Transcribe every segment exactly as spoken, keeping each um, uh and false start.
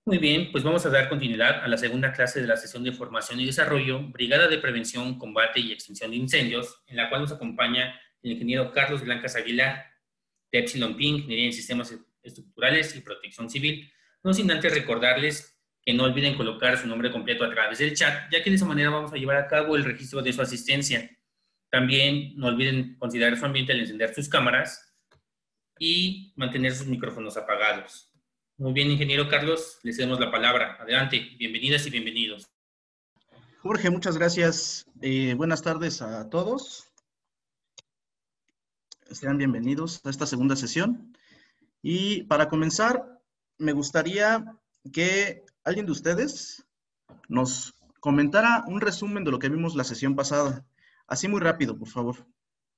Muy bien, pues vamos a dar continuidad a la segunda clase de la sesión de formación y desarrollo, Brigada de Prevención, Combate y Extinción de Incendios, en la cual nos acompaña el ingeniero Carlos Blancas Aguilar, de Epsilon Ping, Ingeniería en Sistemas Estructurales y Protección Civil. No sin antes recordarles que no olviden colocar su nombre completo a través del chat, ya que de esa manera vamos a llevar a cabo el registro de su asistencia. También no olviden considerar su ambiente al encender sus cámaras y mantener sus micrófonos apagados. Muy bien, ingeniero Carlos, le cedemos la palabra. Adelante, bienvenidas y bienvenidos. Jorge, muchas gracias. Eh, buenas tardes a todos. Sean bienvenidos a esta segunda sesión. Y para comenzar, me gustaría que alguien de ustedes nos comentara un resumen de lo que vimos la sesión pasada. Así muy rápido, por favor.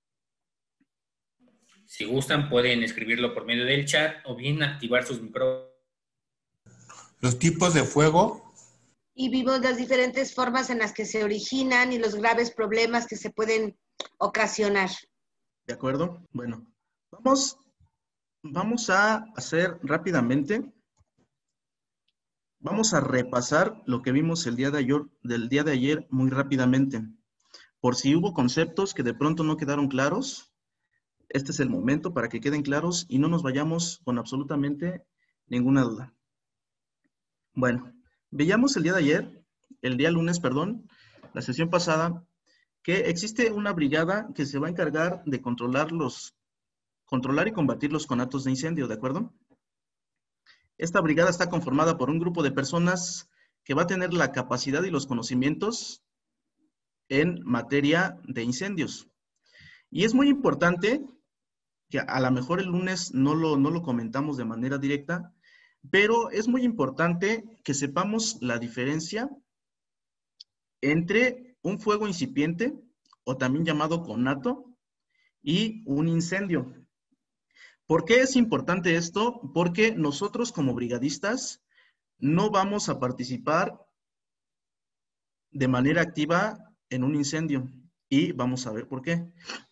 Si gustan, pueden escribirlo por medio del chat o bien activar sus micrófonos. Los tipos de fuego. Y vimos las diferentes formas en las que se originan y los graves problemas que se pueden ocasionar. ¿De acuerdo? Bueno, vamos, vamos a hacer rápidamente, vamos a repasar lo que vimos el día de ayer, del día de ayer muy rápidamente. Por si hubo conceptos que de pronto no quedaron claros, este es el momento para que queden claros y no nos vayamos con absolutamente ninguna duda. Bueno, veíamos el día de ayer, el día lunes, perdón, la sesión pasada, que existe una brigada que se va a encargar de controlar los, controlar y combatir los conatos de incendio, ¿de acuerdo? Esta brigada está conformada por un grupo de personas que va a tener la capacidad y los conocimientos en materia de incendios. Y es muy importante que a lo mejor el lunes no lo, no lo comentamos de manera directa, pero es muy importante que sepamos la diferencia entre un fuego incipiente, o también llamado conato, y un incendio. ¿Por qué es importante esto? Porque nosotros como brigadistas no vamos a participar de manera activa en un incendio. Y vamos a ver por qué.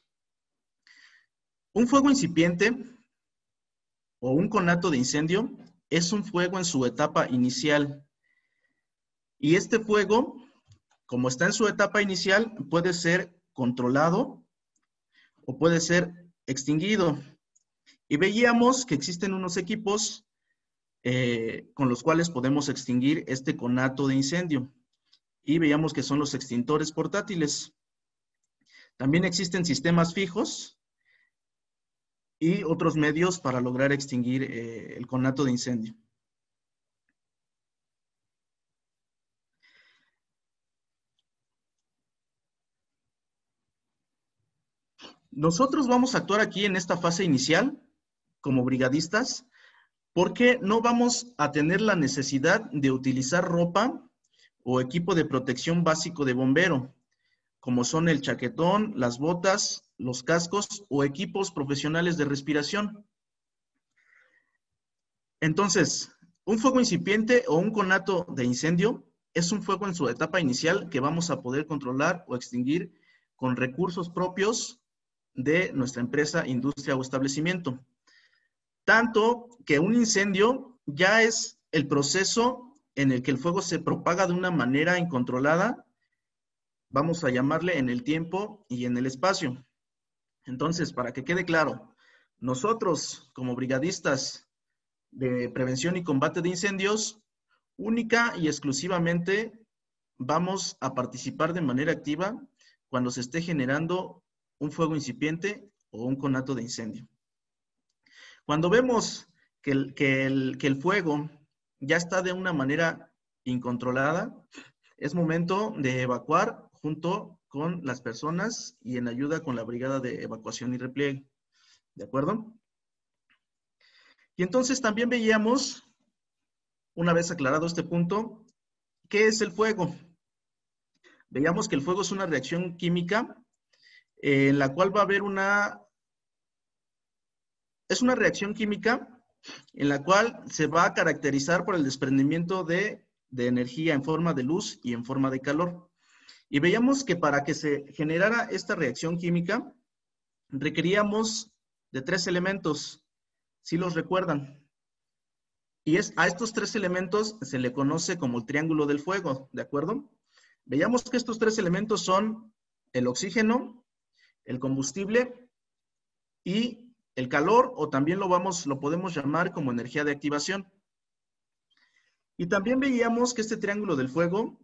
Un fuego incipiente o un conato de incendio es un fuego en su etapa inicial. Y este fuego, como está en su etapa inicial, puede ser controlado o puede ser extinguido. Y veíamos que existen unos equipos eh, con los cuales podemos extinguir este conato de incendio. Y veíamos que son los extintores portátiles. También existen sistemas fijos y otros medios para lograr extinguir eh, el conato de incendio. Nosotros vamos a actuar aquí en esta fase inicial como brigadistas porque no vamos a tener la necesidad de utilizar ropa o equipo de protección básico de bombero, como son el chaquetón, las botas, los cascos o equipos profesionales de respiración. Entonces, un fuego incipiente o un conato de incendio es un fuego en su etapa inicial que vamos a poder controlar o extinguir con recursos propios de nuestra empresa, industria o establecimiento. Tanto que un incendio ya es el proceso en el que el fuego se propaga de una manera incontrolada, vamos a llamarle en el tiempo y en el espacio. Entonces, para que quede claro, nosotros como brigadistas de prevención y combate de incendios, única y exclusivamente vamos a participar de manera activa cuando se esté generando un fuego incipiente o un conato de incendio. Cuando vemos que el, que el, que el fuego ya está de una manera incontrolada, es momento de evacuar junto con las personas y en ayuda con la brigada de evacuación y repliegue. ¿De acuerdo? Y entonces también veíamos, una vez aclarado este punto, ¿qué es el fuego? Veíamos que el fuego es una reacción química eh, en la cual va a haber una... Es una reacción química en la cual se va a caracterizar por el desprendimiento de, de energía en forma de luz y en forma de calor. Y veíamos que para que se generara esta reacción química, requeríamos de tres elementos, si los recuerdan. Y es, a estos tres elementos se le conoce como el triángulo del fuego, ¿de acuerdo? Veamos que estos tres elementos son el oxígeno, el combustible y el calor, o también lo, vamos, lo podemos llamar como energía de activación. Y también veíamos que este triángulo del fuego,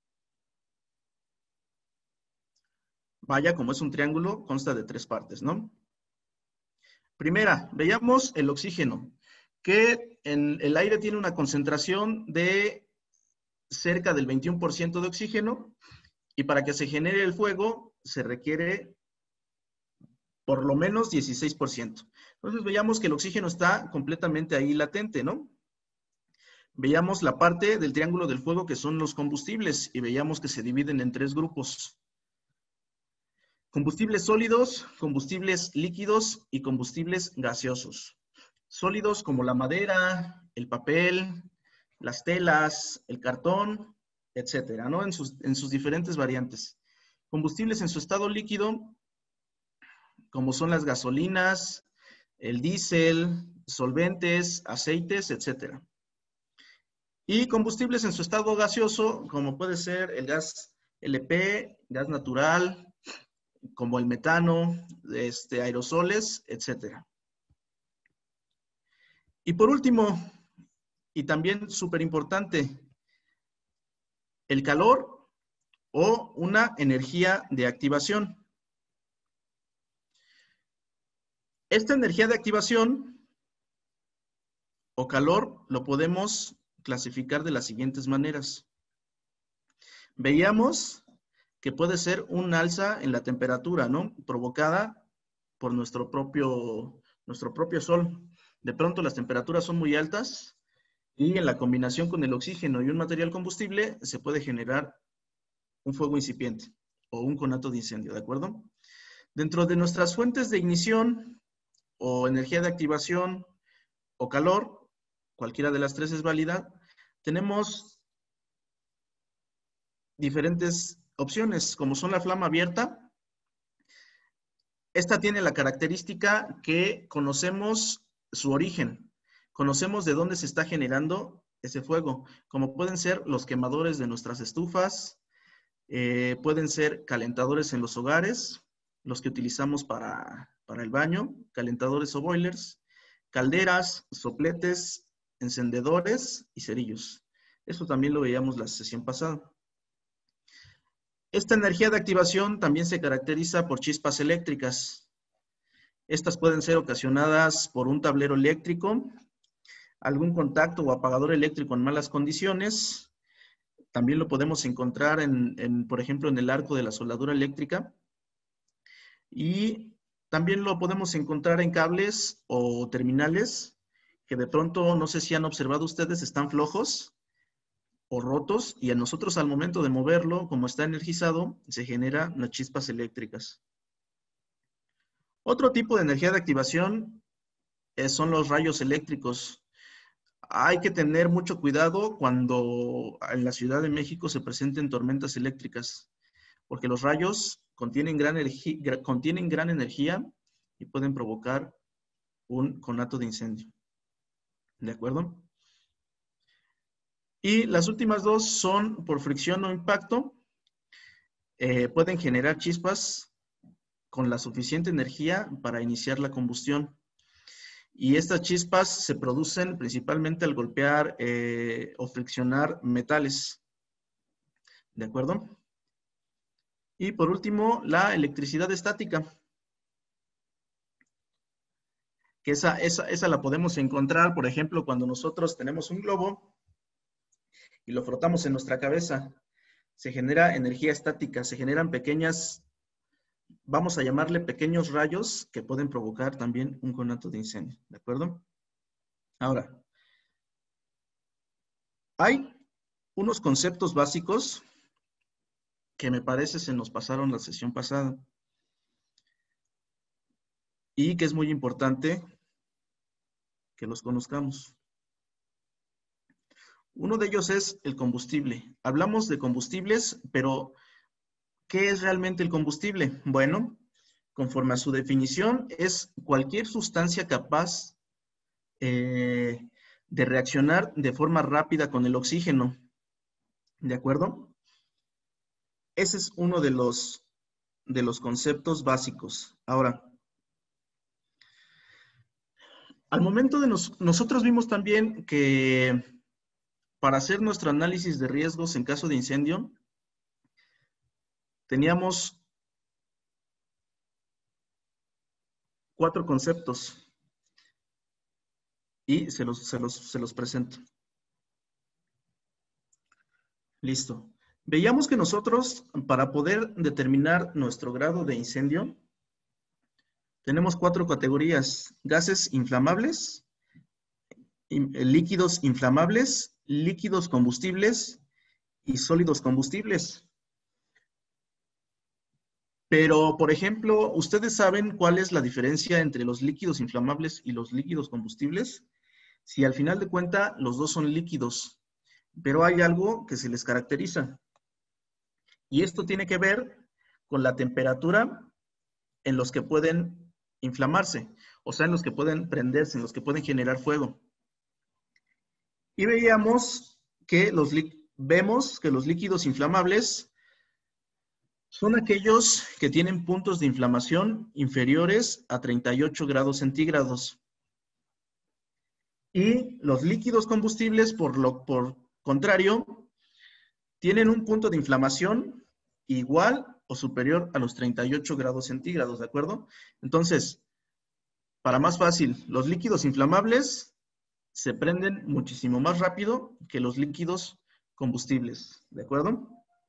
vaya, como es un triángulo, consta de tres partes, ¿no? Primera, veíamos el oxígeno, que en el aire tiene una concentración de cerca del veintiuno por ciento de oxígeno, y para que se genere el fuego se requiere por lo menos dieciséis por ciento. Entonces veíamos que el oxígeno está completamente ahí latente, ¿no? Veíamos la parte del triángulo del fuego que son los combustibles, y veíamos que se dividen en tres grupos. Combustibles sólidos, combustibles líquidos y combustibles gaseosos. Sólidos como la madera, el papel, las telas, el cartón, etcétera, ¿no? En sus, en sus diferentes variantes. Combustibles en su estado líquido, como son las gasolinas, el diésel, solventes, aceites, etcétera. Y combustibles en su estado gaseoso, como puede ser el gas L P, gas natural, como el metano, este, aerosoles, etcétera. Y por último, y también súper importante, el calor o una energía de activación. Esta energía de activación o calor lo podemos clasificar de las siguientes maneras. Veíamos que puede ser un alza en la temperatura, ¿no? Provocada por nuestro propio, nuestro propio sol. De pronto las temperaturas son muy altas y en la combinación con el oxígeno y un material combustible se puede generar un fuego incipiente o un conato de incendio, ¿de acuerdo? Dentro de nuestras fuentes de ignición o energía de activación o calor, cualquiera de las tres es válida, tenemos diferentes opciones, como son la flama abierta. Esta tiene la característica que conocemos su origen, conocemos de dónde se está generando ese fuego, como pueden ser los quemadores de nuestras estufas, eh, pueden ser calentadores en los hogares, los que utilizamos para, para el baño, calentadores o boilers, calderas, sopletes, encendedores y cerillos. Eso también lo veíamos la sesión pasada. Esta energía de activación también se caracteriza por chispas eléctricas. Estas pueden ser ocasionadas por un tablero eléctrico, algún contacto o apagador eléctrico en malas condiciones. También lo podemos encontrar, en, en, por ejemplo, en el arco de la soldadura eléctrica. Y también lo podemos encontrar en cables o terminales que de pronto, no sé si han observado ustedes, están flojos o rotos, y a nosotros al momento de moverlo, como está energizado, se generan las chispas eléctricas. Otro tipo de energía de activación eh, son los rayos eléctricos. Hay que tener mucho cuidado cuando en la Ciudad de México se presenten tormentas eléctricas, porque los rayos contienen gran, contienen gran energía y pueden provocar un conato de incendio. ¿De acuerdo? Y las últimas dos son por fricción o impacto. Eh, pueden generar chispas con la suficiente energía para iniciar la combustión. Y estas chispas se producen principalmente al golpear eh, o friccionar metales. ¿De acuerdo? Y por último, la electricidad estática. Que esa, esa, esa la podemos encontrar, por ejemplo, cuando nosotros tenemos un globo y lo frotamos en nuestra cabeza. Se genera energía estática, se generan pequeñas, vamos a llamarle pequeños rayos que pueden provocar también un conato de incendio, ¿de acuerdo? Ahora, hay unos conceptos básicos que me parece se nos pasaron la sesión pasada y que es muy importante que los conozcamos. Uno de ellos es el combustible. Hablamos de combustibles, pero ¿qué es realmente el combustible? Bueno, conforme a su definición, es cualquier sustancia capaz eh, de reaccionar de forma rápida con el oxígeno. ¿De acuerdo? Ese es uno de los, de los conceptos básicos. Ahora, al momento de nos, nosotros vimos también que para hacer nuestro análisis de riesgos en caso de incendio, teníamos cuatro conceptos y se los, se los, se los presento. Listo. Veíamos que nosotros, para poder determinar nuestro grado de incendio, tenemos cuatro categorías: gases inflamables, líquidos inflamables, líquidos combustibles y sólidos combustibles. Pero, por ejemplo, ¿ustedes saben cuál es la diferencia entre los líquidos inflamables y los líquidos combustibles? Si al final de cuentas los dos son líquidos, pero hay algo que se les caracteriza. Y esto tiene que ver con la temperatura en los que pueden inflamarse, o sea, en los que pueden prenderse, en los que pueden generar fuego. Y veíamos que los, vemos que los líquidos inflamables son aquellos que tienen puntos de inflamación inferiores a treinta y ocho grados centígrados. Y los líquidos combustibles, por lo por contrario, tienen un punto de inflamación igual o superior a los treinta y ocho grados centígrados, ¿de acuerdo? Entonces, para más fácil, los líquidos inflamables se prenden muchísimo más rápido que los líquidos combustibles, ¿de acuerdo?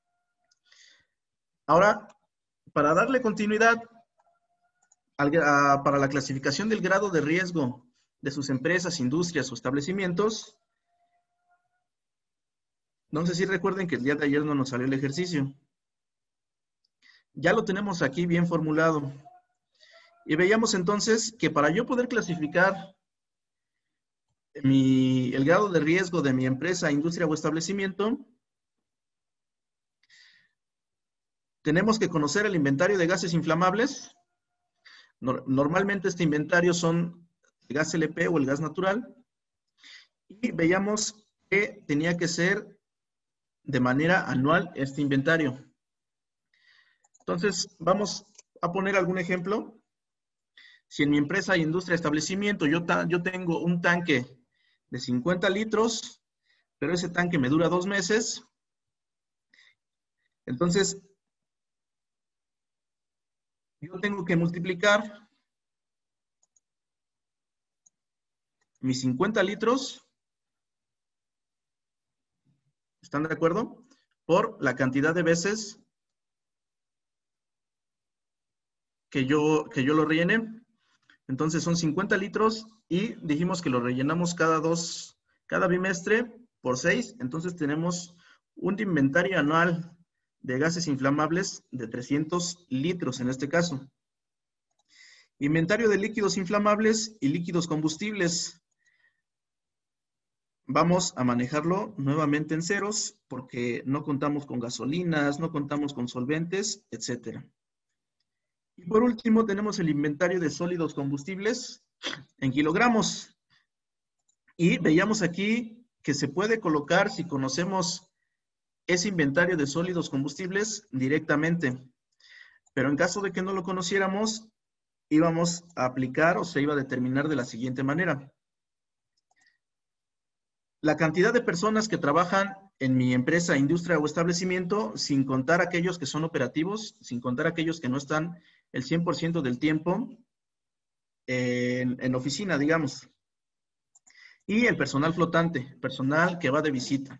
Ahora, para darle continuidad al, a, para la clasificación del grado de riesgo de sus empresas, industrias o establecimientos, no sé si recuerden que el día de ayer no nos salió el ejercicio. Ya lo tenemos aquí bien formulado. Y veíamos entonces que para yo poder clasificar mi, el grado de riesgo de mi empresa, industria o establecimiento, tenemos que conocer el inventario de gases inflamables. Normalmente este inventario son el gas L P o el gas natural. Y veíamos que tenía que ser de manera anual este inventario. Entonces, vamos a poner algún ejemplo. Si en mi empresa, industria, establecimiento, yo, yo tengo un tanque de cincuenta litros, pero ese tanque me dura dos meses, entonces yo tengo que multiplicar mis cincuenta litros, ¿están de acuerdo? Por la cantidad de veces que yo, que yo lo rellene. Entonces son cincuenta litros y dijimos que lo rellenamos cada dos, cada bimestre por seis. Entonces tenemos un inventario anual de gases inflamables de trescientos litros en este caso. Inventario de líquidos inflamables y líquidos combustibles. Vamos a manejarlo nuevamente en ceros porque no contamos con gasolinas, no contamos con solventes, etcétera. Y por último tenemos el inventario de sólidos combustibles en kilogramos. Y veíamos aquí que se puede colocar, si conocemos ese inventario de sólidos combustibles, directamente. Pero en caso de que no lo conociéramos, íbamos a aplicar o se iba a determinar de la siguiente manera. La cantidad de personas que trabajan en mi empresa, industria o establecimiento, sin contar aquellos que son operativos, sin contar aquellos que no están el cien por ciento del tiempo en, en oficina, digamos. Y el personal flotante, personal que va de visita.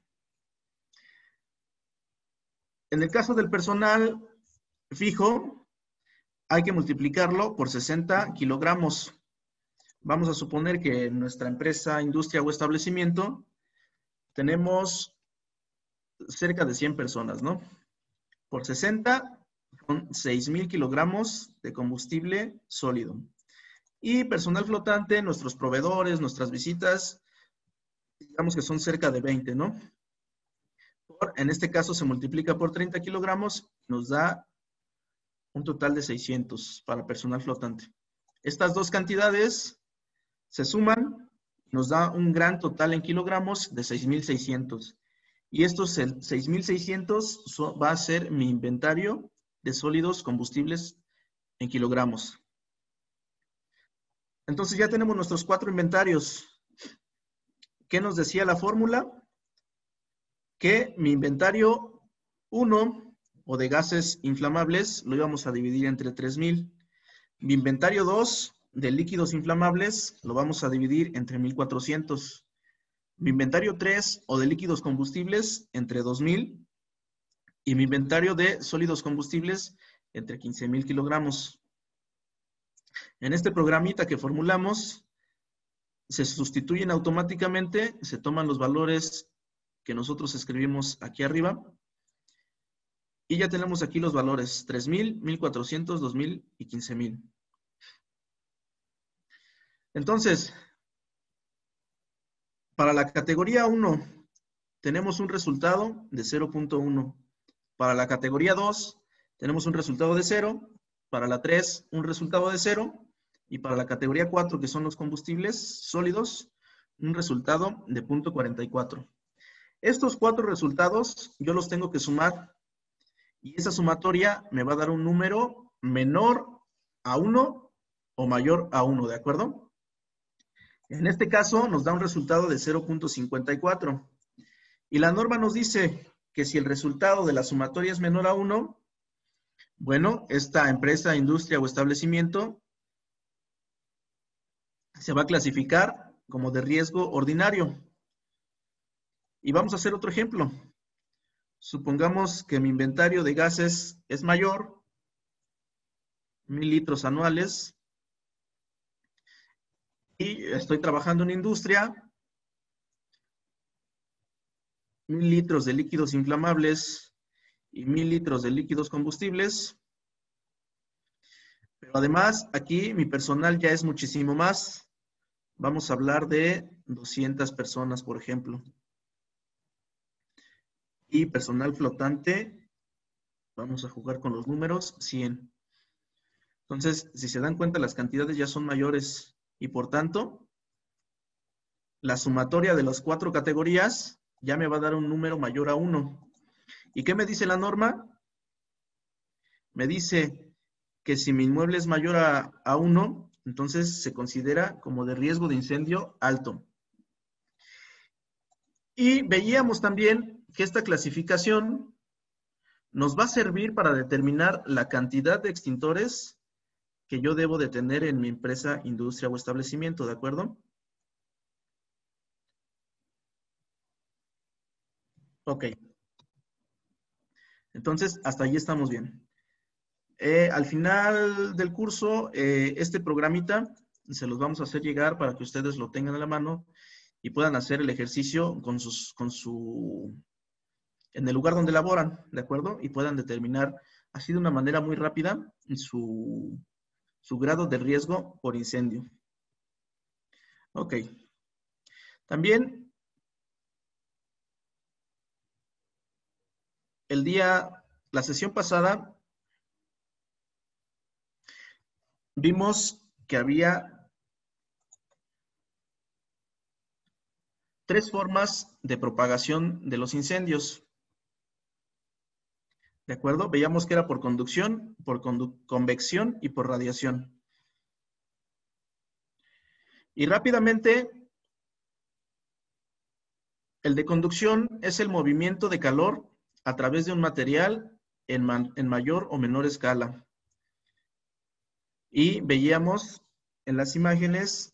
En el caso del personal fijo, hay que multiplicarlo por sesenta kilogramos. Vamos a suponer que en nuestra empresa, industria o establecimiento tenemos cerca de cien personas, ¿no? Por sesenta son seis mil kilogramos de combustible sólido. Y personal flotante, nuestros proveedores, nuestras visitas, digamos que son cerca de veinte, ¿no? Por, en este caso se multiplica por treinta kilogramos, nos da un total de seiscientos para personal flotante. Estas dos cantidades se suman nos da un gran total en kilogramos de seis mil seiscientos. Y estos seis mil seiscientos so, va a ser mi inventario de sólidos combustibles en kilogramos. Entonces ya tenemos nuestros cuatro inventarios. ¿Qué nos decía la fórmula? Que mi inventario uno, o de gases inflamables, lo íbamos a dividir entre tres mil. Mi inventario dos, de líquidos inflamables, lo vamos a dividir entre mil cuatrocientos. Mi inventario tres, o de líquidos combustibles, entre dos mil. Y mi inventario de sólidos combustibles, entre quince mil kilogramos. En este programita que formulamos, se sustituyen automáticamente, se toman los valores que nosotros escribimos aquí arriba, y ya tenemos aquí los valores, tres mil, mil cuatrocientos, dos mil y quince mil. Entonces, para la categoría uno, tenemos un resultado de cero punto uno. Para la categoría dos, tenemos un resultado de cero. Para la tres, un resultado de cero. Y para la categoría cuatro, que son los combustibles sólidos, un resultado de punto cuarenta y cuatro. Estos cuatro resultados yo los tengo que sumar. Y esa sumatoria me va a dar un número menor a uno o mayor a uno, ¿de acuerdo? En este caso nos da un resultado de cero punto cincuenta y cuatro. Y la norma nos dice que si el resultado de la sumatoria es menor a uno, bueno, esta empresa, industria o establecimiento se va a clasificar como de riesgo ordinario. Y vamos a hacer otro ejemplo. Supongamos que mi inventario de gases es mayor, mil litros anuales, y estoy trabajando en industria, mil litros de líquidos inflamables y mil litros de líquidos combustibles. Pero además, aquí mi personal ya es muchísimo más. Vamos a hablar de doscientas personas, por ejemplo. Y personal flotante, vamos a jugar con los números, cien. Entonces, si se dan cuenta, las cantidades ya son mayores. Y por tanto, la sumatoria de las cuatro categorías ya me va a dar un número mayor a uno. ¿Y qué me dice la norma? Me dice que si mi inmueble es mayor a, a uno, entonces se considera como de riesgo de incendio alto. Y veíamos también que esta clasificación nos va a servir para determinar la cantidad de extintores que yo debo de tener en mi empresa, industria o establecimiento, ¿de acuerdo? Ok. Entonces, hasta ahí estamos bien. Eh, al final del curso, eh, este programita se los vamos a hacer llegar para que ustedes lo tengan a la mano y puedan hacer el ejercicio con, sus, con su, en el lugar donde laboran, ¿de acuerdo? Y puedan determinar así de una manera muy rápida su, su grado de riesgo por incendio. Ok. También, el día, la sesión pasada, vimos que había tres formas de propagación de los incendios. ¿De acuerdo? Veíamos que era por conducción, por condu- convección y por radiación. Y rápidamente, el de conducción es el movimiento de calor a través de un material en, ma- en mayor o menor escala. Y veíamos en las imágenes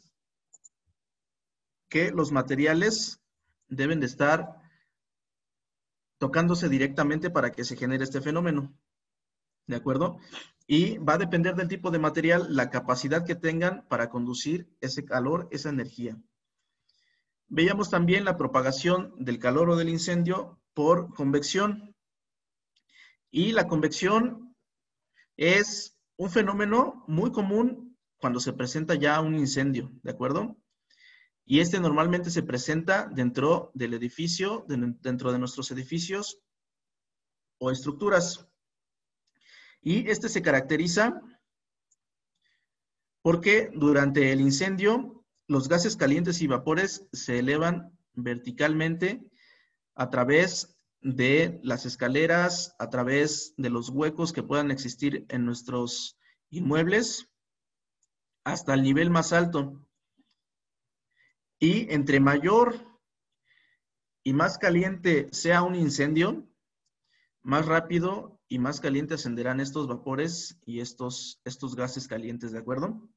que los materiales deben de estar tocándose directamente para que se genere este fenómeno. ¿De acuerdo? Y va a depender del tipo de material, la capacidad que tengan para conducir ese calor, esa energía. Veíamos también la propagación del calor o del incendio por convección. Y la convección es un fenómeno muy común cuando se presenta ya un incendio, ¿de acuerdo? Y este normalmente se presenta dentro del edificio, dentro de nuestros edificios o estructuras. Y este se caracteriza porque durante el incendio los gases calientes y vapores se elevan verticalmente a través de las escaleras, a través de los huecos que puedan existir en nuestros inmuebles, hasta el nivel más alto. Y entre mayor y más caliente sea un incendio, más rápido y más caliente ascenderán estos vapores y estos, estos gases calientes, ¿de acuerdo?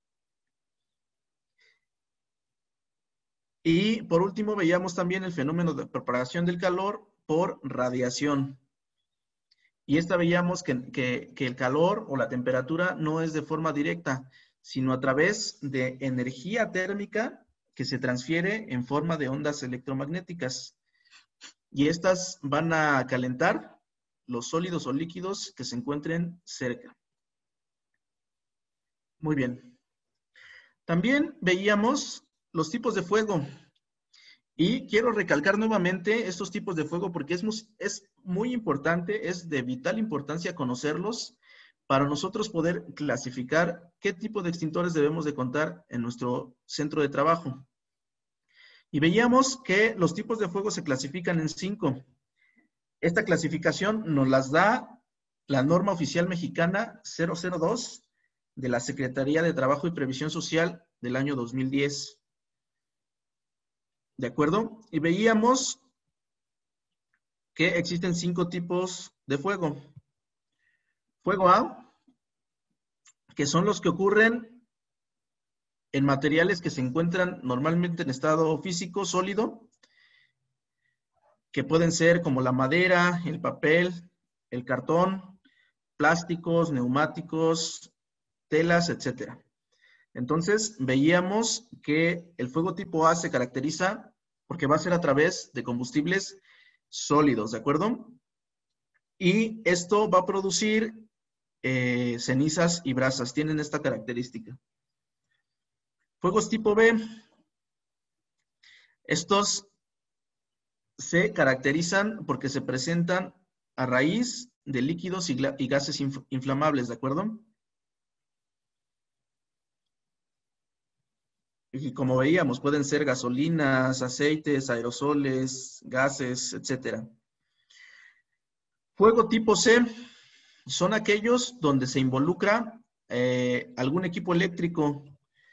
Y por último veíamos también el fenómeno de propagación del calor por radiación. Y esta veíamos que, que, que el calor o la temperatura no es de forma directa, sino a través de energía térmica que se transfiere en forma de ondas electromagnéticas. Y estas van a calentar los sólidos o líquidos que se encuentren cerca. Muy bien. También veíamos los tipos de fuego. Y quiero recalcar nuevamente estos tipos de fuego porque es muy, es muy importante, es de vital importancia conocerlos para nosotros poder clasificar qué tipo de extintores debemos de contar en nuestro centro de trabajo. Y veíamos que los tipos de fuego se clasifican en cinco. Esta clasificación nos las da la norma oficial mexicana cero cero dos de la Secretaría de Trabajo y Previsión Social del año dos mil diez. ¿De acuerdo? Y veíamos que existen cinco tipos de fuego. Fuego A, que son los que ocurren en materiales que se encuentran normalmente en estado físico sólido, que pueden ser como la madera, el papel, el cartón, plásticos, neumáticos, telas, etcétera. Entonces, veíamos que el fuego tipo A se caracteriza porque va a ser a través de combustibles sólidos, ¿de acuerdo? Y esto va a producir eh, cenizas y brasas, tienen esta característica. Fuegos tipo B. Estos se caracterizan porque se presentan a raíz de líquidos y, y gases inf inflamables, ¿de acuerdo? Y como veíamos, pueden ser gasolinas, aceites, aerosoles, gases, etcétera. Fuego tipo C son aquellos donde se involucra eh, algún equipo eléctrico,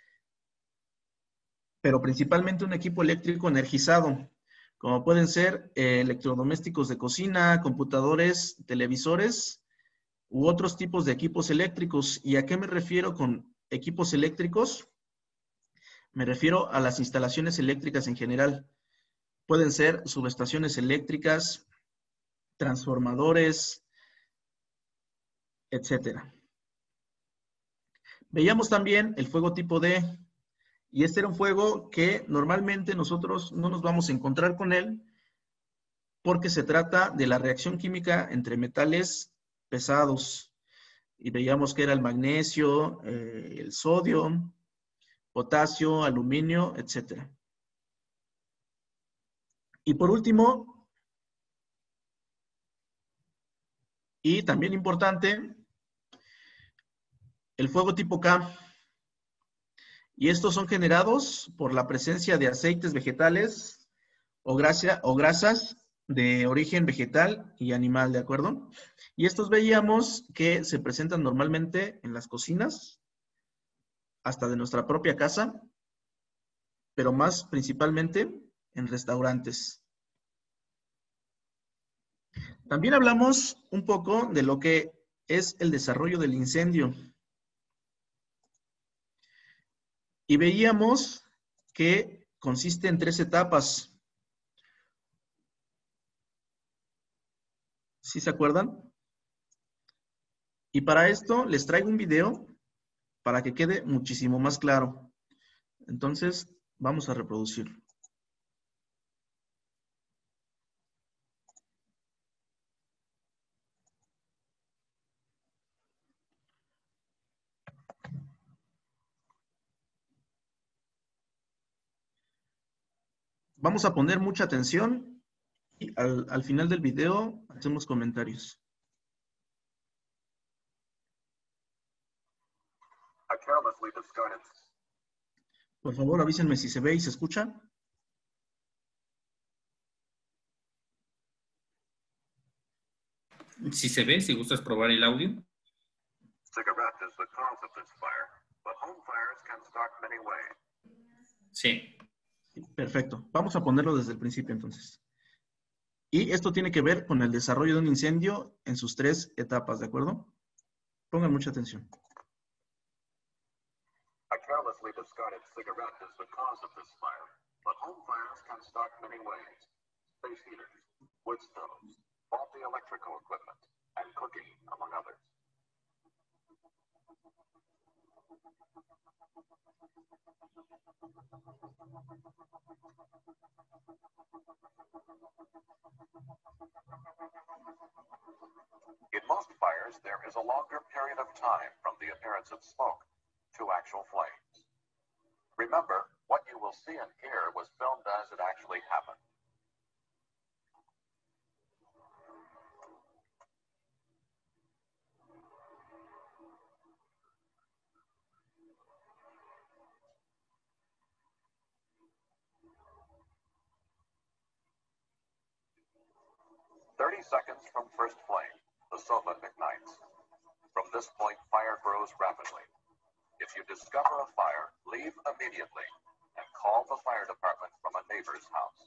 pero principalmente un equipo eléctrico energizado, como pueden ser eh, electrodomésticos de cocina, computadores, televisores u otros tipos de equipos eléctricos. ¿Y a qué me refiero con equipos eléctricos? Me refiero a las instalaciones eléctricas en general. Pueden ser subestaciones eléctricas, transformadores, etcétera. Veíamos también el fuego tipo D, y este era un fuego que normalmente nosotros no nos vamos a encontrar con él porque se trata de la reacción química entre metales pesados. Y veíamos que era el magnesio, eh, el sodio, potasio, aluminio, etcétera. Y por último, y también importante, el fuego tipo K. Y estos son generados por la presencia de aceites vegetales o, grasa, o grasas de origen vegetal y animal, ¿de acuerdo? Y estos veíamos que se presentan normalmente en las cocinas, hasta de nuestra propia casa, pero más principalmente en restaurantes. También hablamos un poco de lo que es el desarrollo del incendio. Y veíamos que consiste en tres etapas. ¿Sí se acuerdan? Y para esto les traigo un video para que quede muchísimo más claro. Entonces, vamos a reproducirlo. Vamos a poner mucha atención y al, al final del video hacemos comentarios. Por favor, avísenme si se ve y se escucha. Si se ve, si gustas probar el audio. Cigarette is the cause of this fire, but home fires can start many ways. Sí. Perfecto. Vamos a ponerlo desde el principio entonces. Y esto tiene que ver con el desarrollo de un incendio en sus tres etapas, ¿de acuerdo? Pongan mucha atención. A carelessly discarded cigarette is the cause of this fire, but home fires can start many ways. Space heaters, wood stoves, faulty electrical equipment, and cooking, among others. In most fires, there is a longer period of time from the appearance of smoke to actual flames. Remember, what you will see and hear was filmed as it actually happened. thirty seconds from first flame, the sofa ignites. From this point, fire grows rapidly. If you discover a fire, leave immediately and call the fire department from a neighbor's house.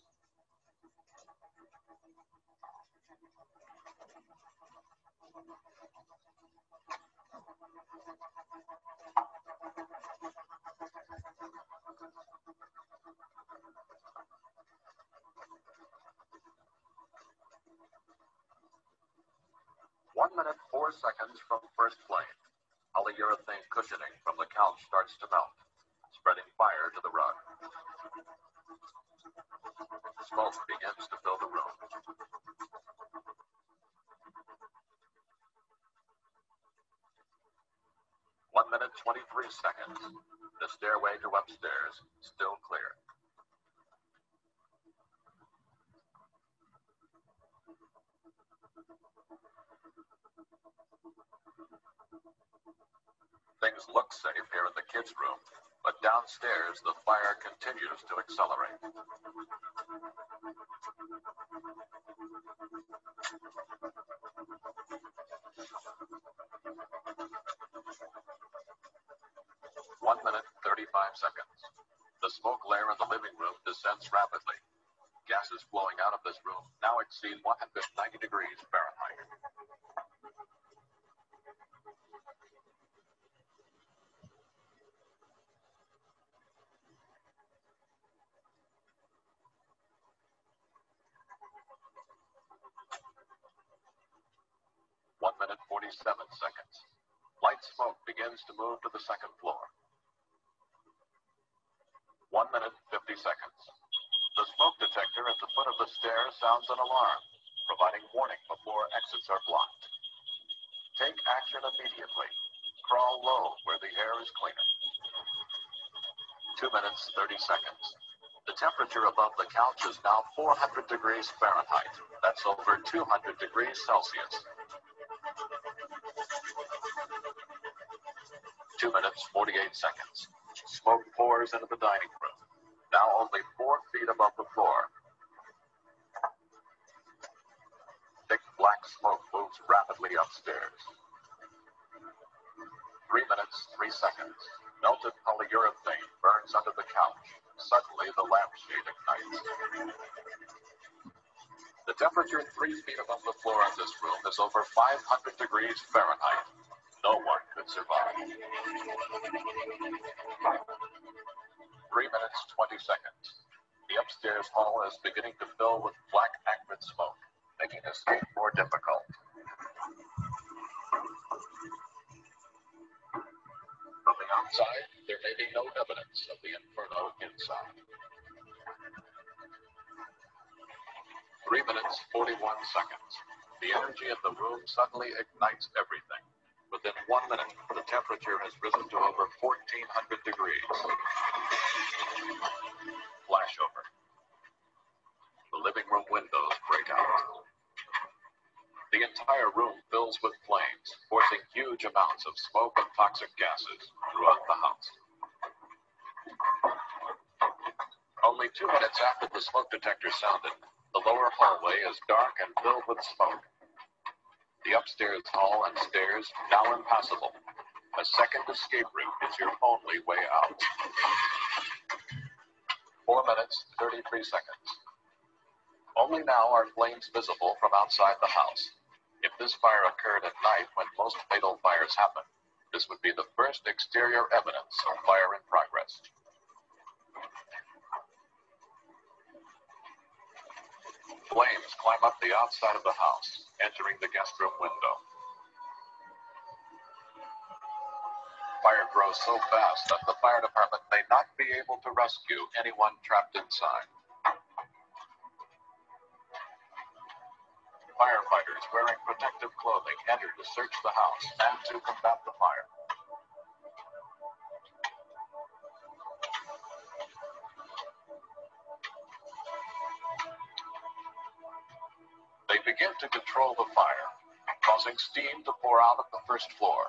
One minute, four seconds from first flame. Polyurethane cushioning from the couch starts to melt, spreading fire to the rug. Smoke begins to fill the room. One minute, twenty-three seconds. The stairway to upstairs, still clear. Things look safe here in the kids' room, but downstairs the fire continues to accelerate. One minute, thirty-five seconds. The smoke layer in the living room descends rapidly. Gases flowing out of this room now exceed one hundred ninety degrees Fahrenheit. One minute, forty-seven seconds. Light smoke begins to move to the second floor. One minute, fifty seconds. The smoke detector at the foot of the stairs sounds an alarm, providing warning before exits are blocked. Take action immediately. Crawl low where the air is cleaner. Two minutes, thirty seconds. The temperature above the couch is now four hundred degrees Fahrenheit. That's over two hundred degrees Celsius. Two minutes, forty-eight seconds. Smoke pours into the dining room, now only four feet above the floor. Thick black smoke moves rapidly upstairs. Three minutes, three seconds. Melted polyurethane burns under the couch. Suddenly, the lampshade ignites. The temperature three feet above the floor in this room is over five hundred degrees Fahrenheit. No one could survive. Three minutes, twenty seconds. The upstairs hall is beginning to fill with black acrid smoke, making escape more difficult. From the outside, there may be no evidence of the inferno inside. Three minutes, forty-one seconds. The energy in the room suddenly ignites everything. Within one minute, the temperature has risen to over fourteen hundred degrees. Flashover. The living room windows break out. The entire room fills with flames, forcing huge amounts of smoke and toxic gases throughout the house. Only two minutes after the smoke detector sounded, the lower hallway is dark and filled with smoke. The upstairs hall and stairs now impassable. A second escape route is your only way out. Four minutes, thirty-three seconds. Only now are flames visible from outside the house. If this fire occurred at night when most fatal fires happen, this would be the first exterior evidence of fire in progress. Flames climb up the outside of the house, entering the guest room window. Fire grows so fast that the fire department may not be able to rescue anyone trapped inside. Firefighters wearing protective clothing enter to search the house and to combat the fire. They begin to control the fire, causing steam to pour out of the first floor.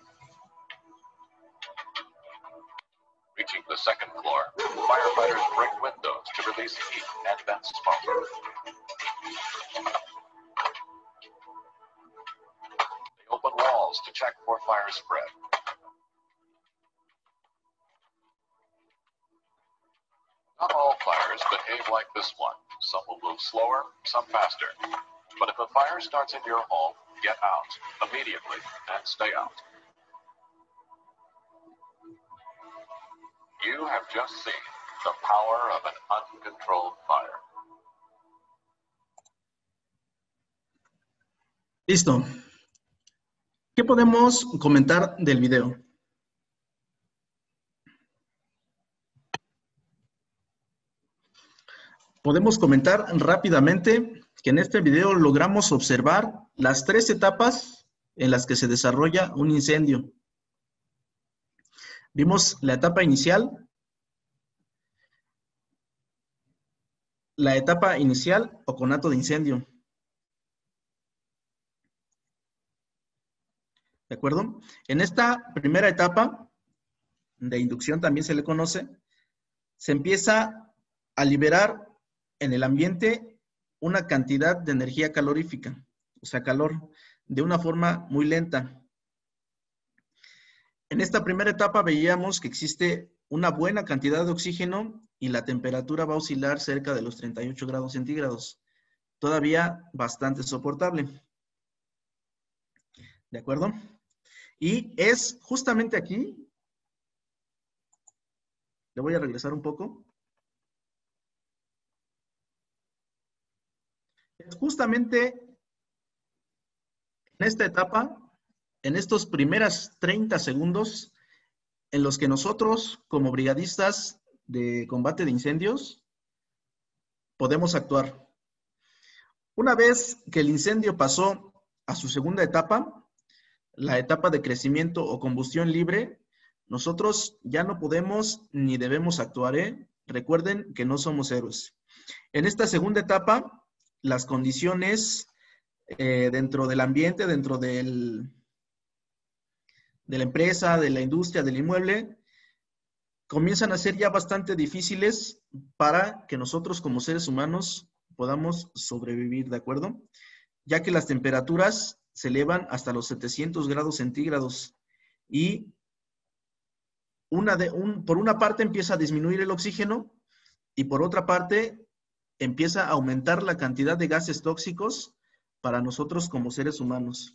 Reaching the second floor, firefighters break windows to release heat and vent smoke. They open walls to check for fire spread. Not all fires behave like this one. Some will move slower, some faster. But if a fire starts in your home, get out immediately and stay out. You have just seen the power of an uncontrolled fire. Listo. ¿Qué podemos comentar del video? Podemos comentar rápidamente que en este video logramos observar las tres etapas en las que se desarrolla un incendio. Vimos la etapa inicial, la etapa inicial o conato de incendio. ¿De acuerdo? En esta primera etapa de inducción, también se le conoce, se empieza a liberar en el ambiente una cantidad de energía calorífica, o sea, calor, de una forma muy lenta. En esta primera etapa veíamos que existe una buena cantidad de oxígeno y la temperatura va a oscilar cerca de los treinta y ocho grados centígrados. Todavía bastante soportable. ¿De acuerdo? Y es justamente aquí, le voy a regresar un poco. Es justamente en esta etapa, en estos primeros treinta segundos, en los que nosotros, como brigadistas de combate de incendios, podemos actuar. Una vez que el incendio pasó a su segunda etapa, la etapa de crecimiento o combustión libre, nosotros ya no podemos ni debemos actuar, ¿eh? Recuerden que no somos héroes. En esta segunda etapa, las condiciones eh, dentro del ambiente, dentro del, de la empresa, de la industria, del inmueble, comienzan a ser ya bastante difíciles para que nosotros como seres humanos podamos sobrevivir, ¿de acuerdo? Ya que las temperaturas se elevan hasta los setecientos grados centígrados y una de, un, por una parte empieza a disminuir el oxígeno y por otra parte empieza a aumentar la cantidad de gases tóxicos para nosotros como seres humanos.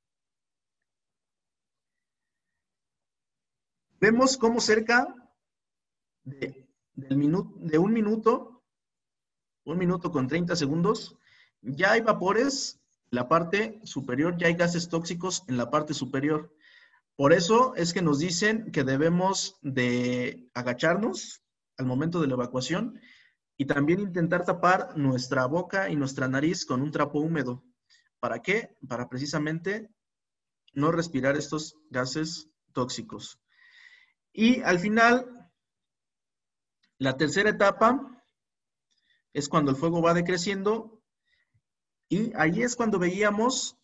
Vemos cómo cerca de, del minuto, de un minuto, un minuto con treinta segundos, ya hay vapores en la parte superior, ya hay gases tóxicos en la parte superior. Por eso es que nos dicen que debemos de agacharnos al momento de la evacuación y también intentar tapar nuestra boca y nuestra nariz con un trapo húmedo. ¿Para qué? Para precisamente no respirar estos gases tóxicos. Y al final, la tercera etapa es cuando el fuego va decreciendo y ahí es cuando veíamos,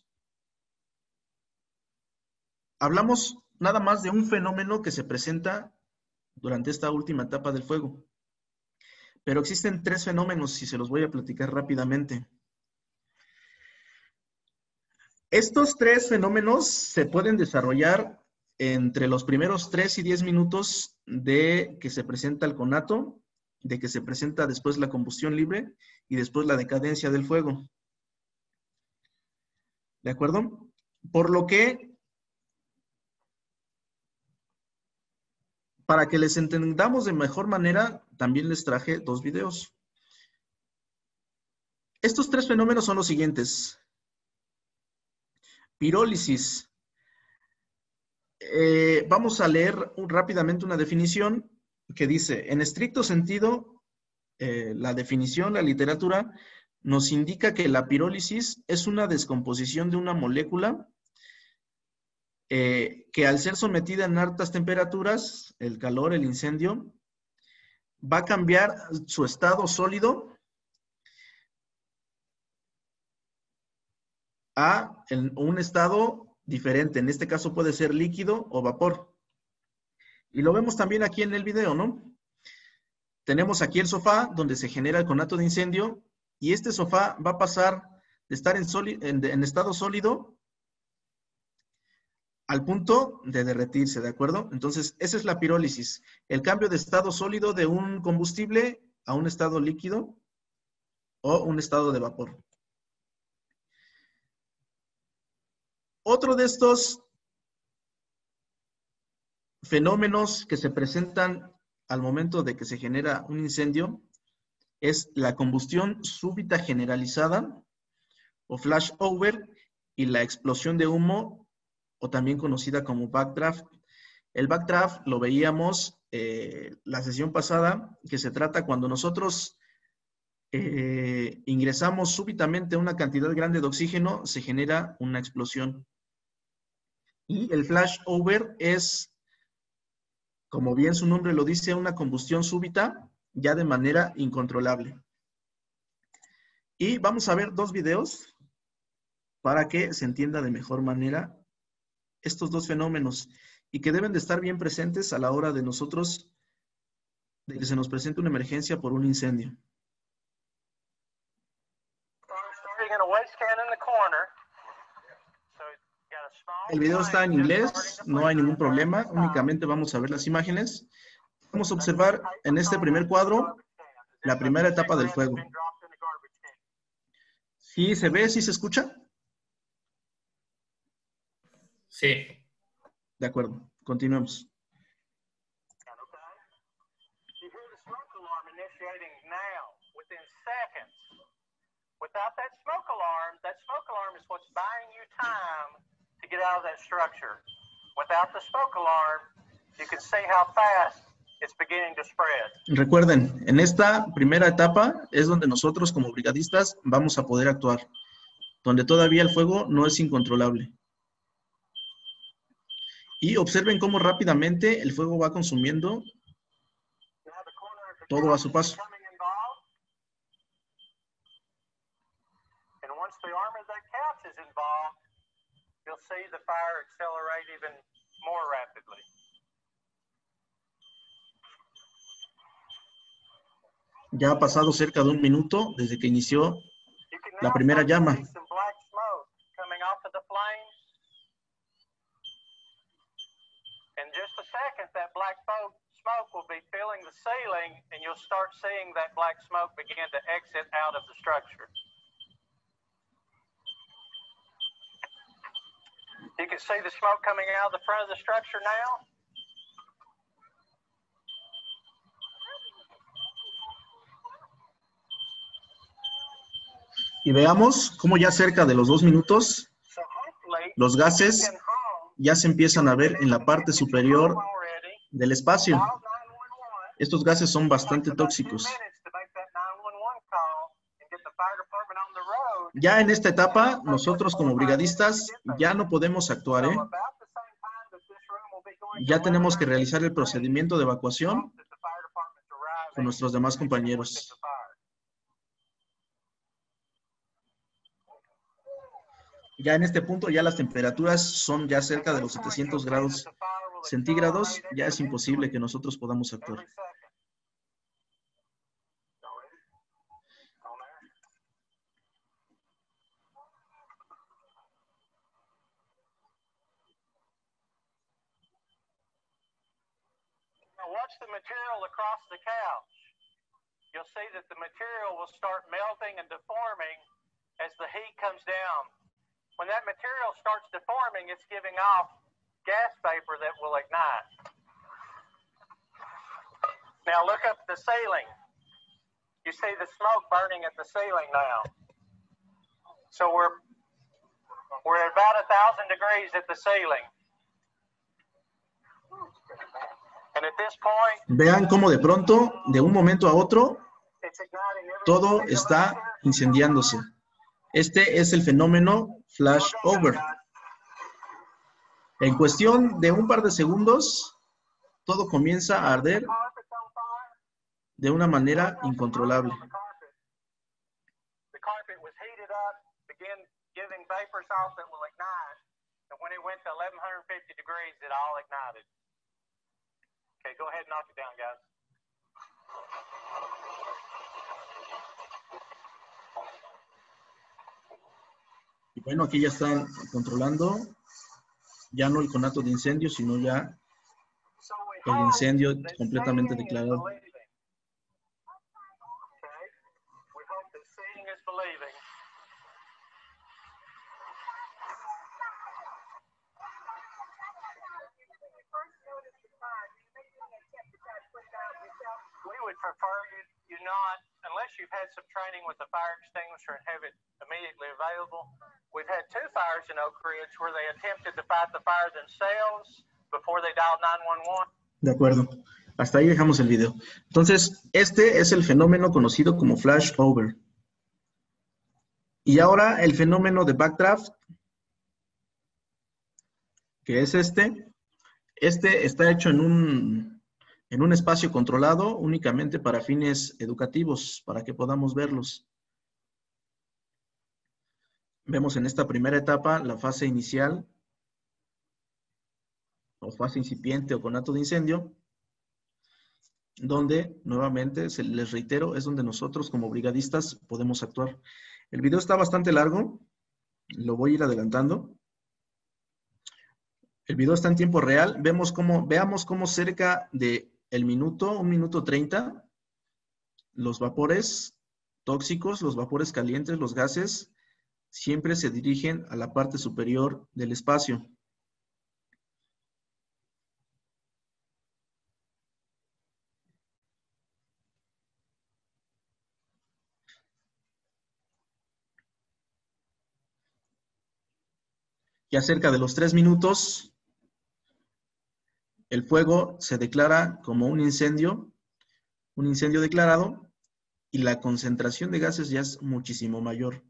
hablamos nada más de un fenómeno que se presenta durante esta última etapa del fuego. Pero existen tres fenómenos y se los voy a platicar rápidamente. Estos tres fenómenos se pueden desarrollar entre los primeros tres y diez minutos de que se presenta el conato, de que se presenta después la combustión libre y después la decadencia del fuego. ¿De acuerdo? Por lo que, para que les entendamos de mejor manera, también les traje dos videos. Estos tres fenómenos son los siguientes. Pirólisis. Eh, vamos a leer un, rápidamente una definición que dice, en estricto sentido, eh, la definición, la literatura, nos indica que la pirólisis es una descomposición de una molécula eh, que al ser sometida en altas temperaturas, el calor, el incendio, va a cambiar su estado sólido a el, un estado diferente. En este caso puede ser líquido o vapor. Y lo vemos también aquí en el video, ¿no? Tenemos aquí el sofá donde se genera el conato de incendio y este sofá va a pasar de estar en, en, en estado sólido al punto de derretirse, ¿de acuerdo? Entonces, esa es la pirólisis. El cambio de estado sólido de un combustible a un estado líquido o un estado de vapor. Otro de estos fenómenos que se presentan al momento de que se genera un incendio es la combustión súbita generalizada o flashover y la explosión de humo o también conocida como backdraft. El backdraft lo veíamos eh, la sesión pasada, que se trata cuando nosotros eh, ingresamos súbitamente una cantidad grande de oxígeno, se genera una explosión. Y el flashover es, como bien su nombre lo dice, una combustión súbita ya de manera incontrolable. Y vamos a ver dos videos para que se entienda de mejor manera estos dos fenómenos y que deben de estar bien presentes a la hora de nosotros, de que se nos presente una emergencia por un incendio. El video está en inglés, no hay ningún problema, únicamente vamos a ver las imágenes. Vamos a observar en este primer cuadro la primera etapa del fuego. ¿Sí se ve? ¿Sí se escucha? Sí. De acuerdo, continuemos. Without that smoke alarm, that smoke alarm is what's buying you time to get out of that structure. Without the smoke alarm, you can see how fast it's beginning to spread. Recuerden, en esta primera etapa es donde nosotros como brigadistas vamos a poder actuar, donde todavía el fuego no es incontrolable. Y observen cómo rápidamente el fuego va consumiendo todo a su paso. The arm of that couch is involved, you'll see the fire accelerate even more rapidly. Ya ha pasado cerca de un minuto desde que inició la primera llama. In just a second, that black smoke will be filling the ceiling, and you'll start seeing that black smoke begin to exit out of the structure. You can see the smoke coming out of the front of the structure now. Y veamos cómo ya cerca de los dos minutos, los gases ya se empiezan a ver en la parte superior del espacio. Estos gases son bastante tóxicos. Ya en esta etapa, nosotros como brigadistas ya no podemos actuar, ¿eh? Ya tenemos que realizar el procedimiento de evacuación con nuestros demás compañeros. Ya en este punto, ya las temperaturas son ya cerca de los setecientos grados centígrados. Ya es imposible que nosotros podamos actuar. touch the material across the couch, you'll see that the material will start melting and deforming as the heat comes down. When that material starts deforming, it's giving off gas vapor that will ignite. Now look up the ceiling. You see the smoke burning at the ceiling now. So we're we're at about a thousand degrees at the ceiling. And at this point, vean cómo de pronto, de un momento a otro, todo está incendiándose. Este es el fenómeno flashover. En cuestión de un par de segundos, todo comienza a arder de una manera incontrolable. the carpet was heated up, began giving vapors off that will ignite, and when it went to eleven fifty degrees, it all ignited. Okay, go ahead and knock it down, guys. Y bueno, aquí ya están controlando, ya no el conato de incendio, sino ya So we el hope incendio that completamente seeing is declarado. believing. Okay, we hope that seeing is believing. We would prefer you, you not, unless you've had some training with the fire extinguisher and have it immediately available. We've had two fires in Oak Ridge where they attempted to fight the fire themselves before they dialed nine one one. De acuerdo. Hasta ahí dejamos el video. Entonces, este es el fenómeno conocido como flashover. Y ahora el fenómeno de backdraft, que es este. Este está hecho en un, en un espacio controlado únicamente para fines educativos, para que podamos verlos. Vemos en esta primera etapa la fase inicial, o fase incipiente o conato de incendio, donde, nuevamente, se, les reitero, es donde nosotros como brigadistas podemos actuar. El video está bastante largo, lo voy a ir adelantando. El video está en tiempo real. Vemos cómo, veamos cómo cerca de el minuto, un minuto treinta, los vapores tóxicos, los vapores calientes, los gases, siempre se dirigen a la parte superior del espacio. Ya cerca de los tres minutos, el fuego se declara como un incendio, un incendio declarado, y la concentración de gases ya es muchísimo mayor.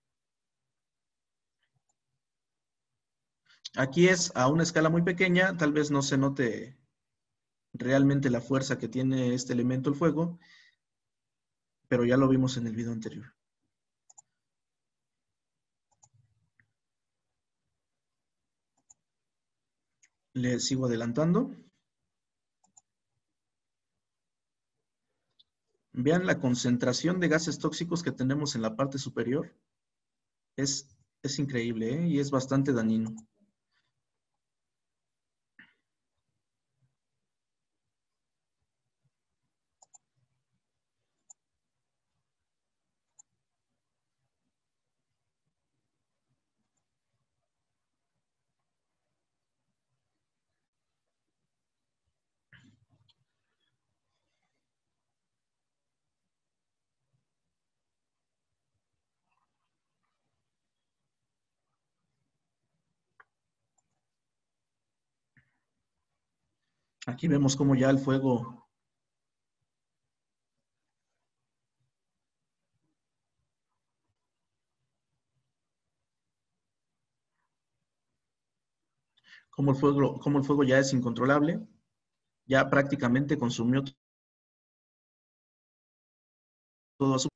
Aquí es a una escala muy pequeña, tal vez no se note realmente la fuerza que tiene este elemento, el fuego, pero ya lo vimos en el video anterior. Le sigo adelantando. Vean la concentración de gases tóxicos que tenemos en la parte superior. Es, es increíble, ¿eh? Y es bastante dañino. Aquí vemos cómo ya el fuego cómo el fuego, cómo el fuego ya es incontrolable, ya prácticamente consumió todo a su...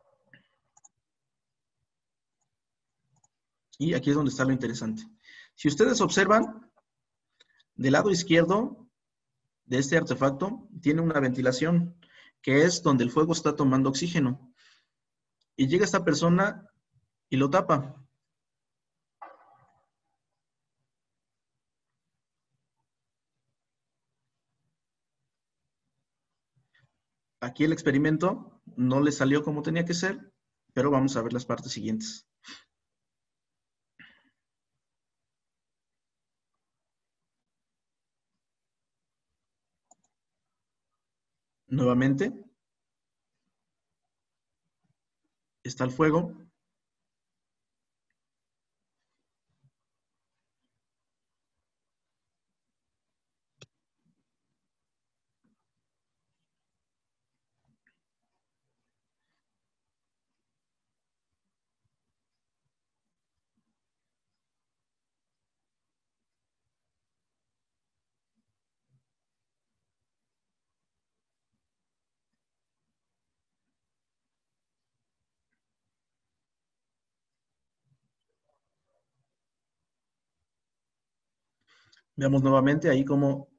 Y aquí es donde está lo interesante. Si ustedes observan, del lado izquierdo de este artefacto tiene una ventilación, que es donde el fuego está tomando oxígeno. Y llega esta persona y lo tapa. Aquí el experimento no le salió como tenía que ser, pero vamos a ver las partes siguientes. Nuevamente, está el fuego. Veamos nuevamente ahí como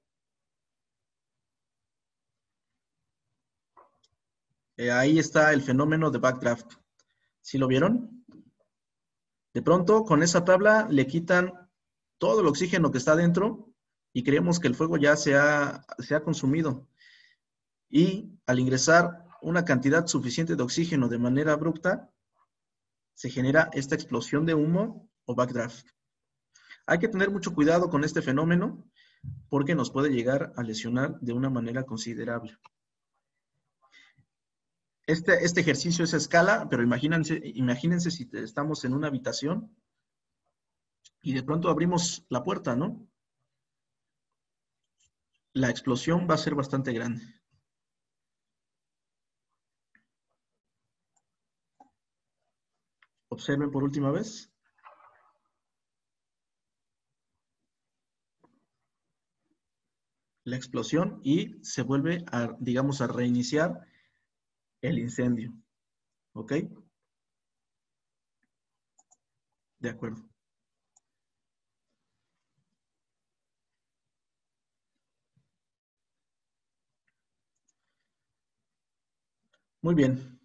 eh, ahí está el fenómeno de backdraft. ¿Sí lo vieron? De pronto, con esa tabla le quitan todo el oxígeno que está dentro y creemos que el fuego ya se ha, se ha consumido. Y al ingresar una cantidad suficiente de oxígeno de manera abrupta, se genera esta explosión de humo o backdraft. Hay que tener mucho cuidado con este fenómeno porque nos puede llegar a lesionar de una manera considerable. Este, este ejercicio es a escala, pero imagínense, imagínense si estamos en una habitación y de pronto abrimos la puerta, ¿no? La explosión va a ser bastante grande. Observen por última vez. La explosión y se vuelve a, digamos, a reiniciar el incendio. ¿Ok? De acuerdo. Muy bien.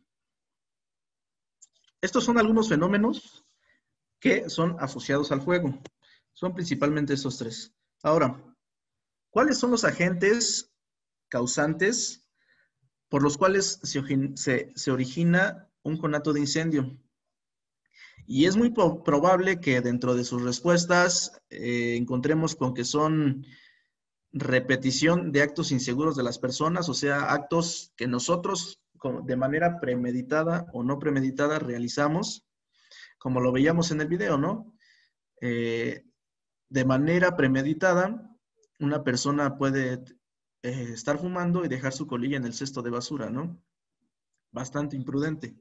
Estos son algunos fenómenos que son asociados al fuego. Son principalmente estos tres. Ahora, ¿cuáles son los agentes causantes por los cuales se, se, se origina un conato de incendio? Y es muy probable que dentro de sus respuestas eh, encontremos con que son repetición de actos inseguros de las personas, o sea, actos que nosotros de manera premeditada o no premeditada realizamos, como lo veíamos en el video, ¿no? Eh, de manera premeditada, una persona puede eh, estar fumando y dejar su colilla en el cesto de basura, ¿no? Bastante imprudente.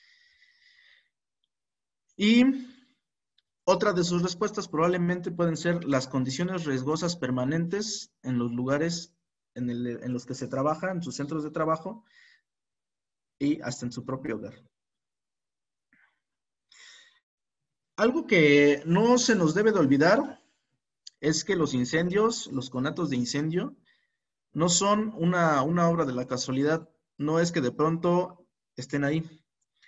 Y otra de sus respuestas probablemente pueden ser las condiciones riesgosas permanentes en los lugares en, el, en los que se trabaja, en sus centros de trabajo y hasta en su propio hogar. Algo que no se nos debe de olvidar es que los incendios, los conatos de incendio, no son una, una obra de la casualidad. No es que de pronto estén ahí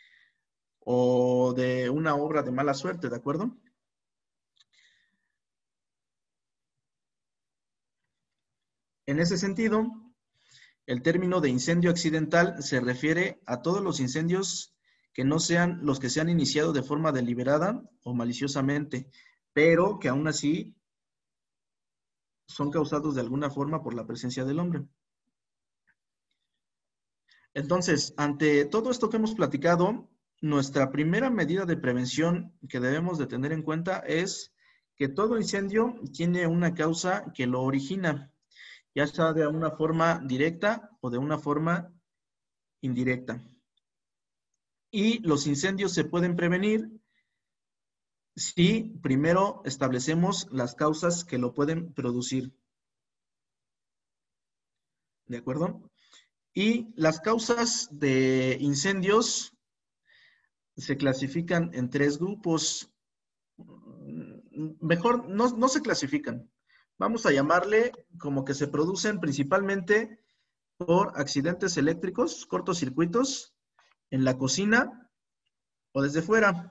o de una obra de mala suerte, ¿de acuerdo? En ese sentido, el término de incendio accidental se refiere a todos los incendios que no sean los que se han iniciado de forma deliberada o maliciosamente, pero que aún así son causados de alguna forma por la presencia del hombre. Entonces, ante todo esto que hemos platicado, nuestra primera medida de prevención que debemos de tener en cuenta es que todo incendio tiene una causa que lo origina, ya sea de una forma directa o de una forma indirecta. Y los incendios se pueden prevenir si primero establecemos las causas que lo pueden producir. ¿De acuerdo? Y las causas de incendios se clasifican en tres grupos. Mejor, no, no se clasifican. Vamos a llamarle como que se producen principalmente por accidentes eléctricos, cortocircuitos, en la cocina o desde fuera.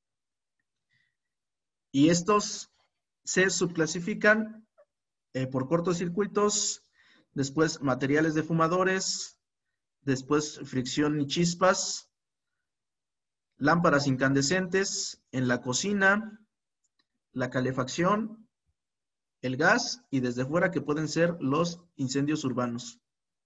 Y estos se subclasifican eh, por cortocircuitos, después materiales de fumadores, después fricción y chispas, lámparas incandescentes en la cocina, la calefacción, el gas y desde fuera que pueden ser los incendios urbanos.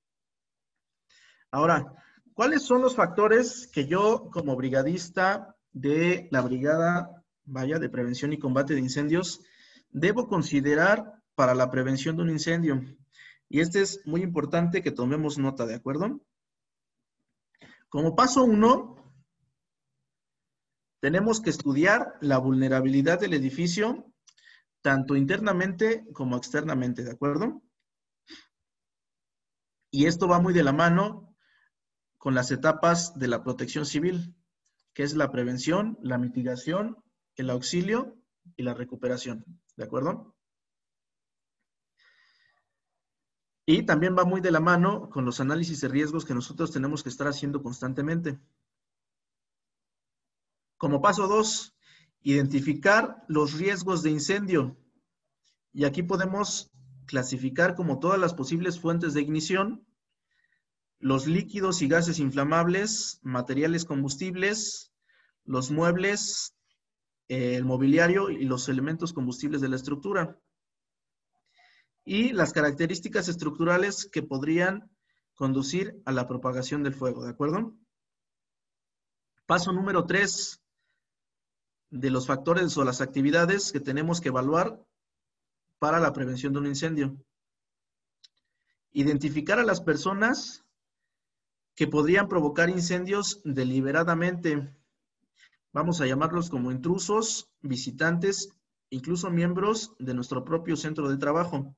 Ahora, ¿cuáles son los factores que yo como brigadista de la brigada, vaya, de prevención y combate de incendios, debo considerar para la prevención de un incendio? Y este es muy importante que tomemos nota, ¿de acuerdo? Como paso uno, tenemos que estudiar la vulnerabilidad del edificio, tanto internamente como externamente, ¿de acuerdo? Y esto va muy de la mano con las etapas de la protección civil, que es la prevención, la mitigación, el auxilio y la recuperación, ¿de acuerdo? Y también va muy de la mano con los análisis de riesgos que nosotros tenemos que estar haciendo constantemente. Como paso dos, identificar los riesgos de incendio. Y aquí podemos clasificar como todas las posibles fuentes de ignición, los líquidos y gases inflamables, materiales combustibles, los muebles, eh, el mobiliario y los elementos combustibles de la estructura. Y las características estructurales que podrían conducir a la propagación del fuego, ¿de acuerdo? Paso número tres, de los factores o las actividades que tenemos que evaluar para la prevención de un incendio. Identificar a las personas que podrían provocar incendios deliberadamente. Vamos a llamarlos como intrusos, visitantes, incluso miembros de nuestro propio centro de trabajo.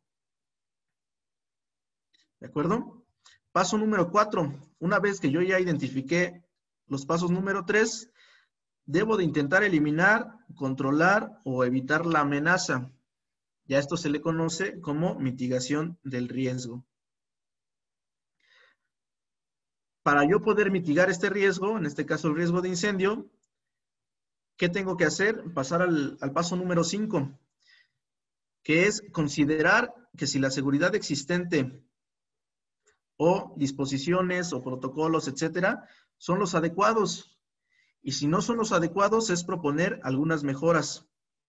¿De acuerdo? Paso número cuatro. Una vez que yo ya identifiqué los pasos número tres, debo de intentar eliminar, controlar o evitar la amenaza. Ya esto se le conoce como mitigación del riesgo. Para yo poder mitigar este riesgo, en este caso el riesgo de incendio, ¿qué tengo que hacer? Pasar al, al paso número cinco, que es considerar que si la seguridad existente o disposiciones o protocolos, etcétera, son los adecuados. Y si no son los adecuados, es proponer algunas mejoras.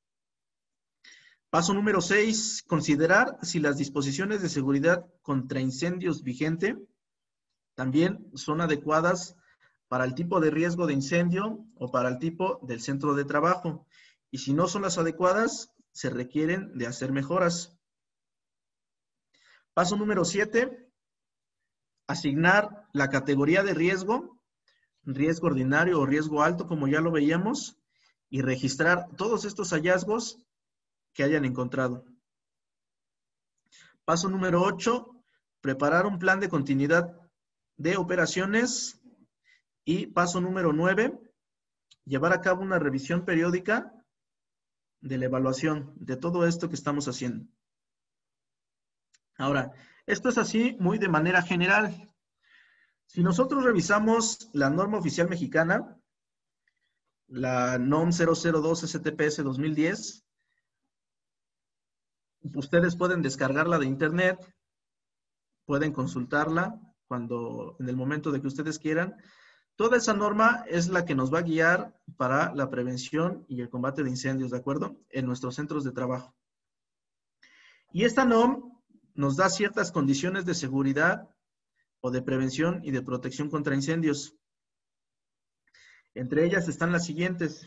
Paso número seis, considerar si las disposiciones de seguridad contra incendios vigente también son adecuadas para el tipo de riesgo de incendio o para el tipo del centro de trabajo. Y si no son las adecuadas, se requieren de hacer mejoras. Paso número siete, asignar la categoría de riesgo, riesgo ordinario o riesgo alto, como ya lo veíamos, y registrar todos estos hallazgos que hayan encontrado. Paso número ocho, preparar un plan de continuidad de operaciones. Y paso número nueve, llevar a cabo una revisión periódica de la evaluación de todo esto que estamos haciendo. Ahora, esto es así muy de manera general. Si nosotros revisamos la norma oficial mexicana, la N O M cero cero dos S T P S dos mil diez, ustedes pueden descargarla de internet, pueden consultarla cuando, en el momento de que ustedes quieran. Toda esa norma es la que nos va a guiar para la prevención y el combate de incendios, ¿de acuerdo? En nuestros centros de trabajo. Y esta N O M nos da ciertas condiciones de seguridad o de prevención y de protección contra incendios. Entre ellas están las siguientes.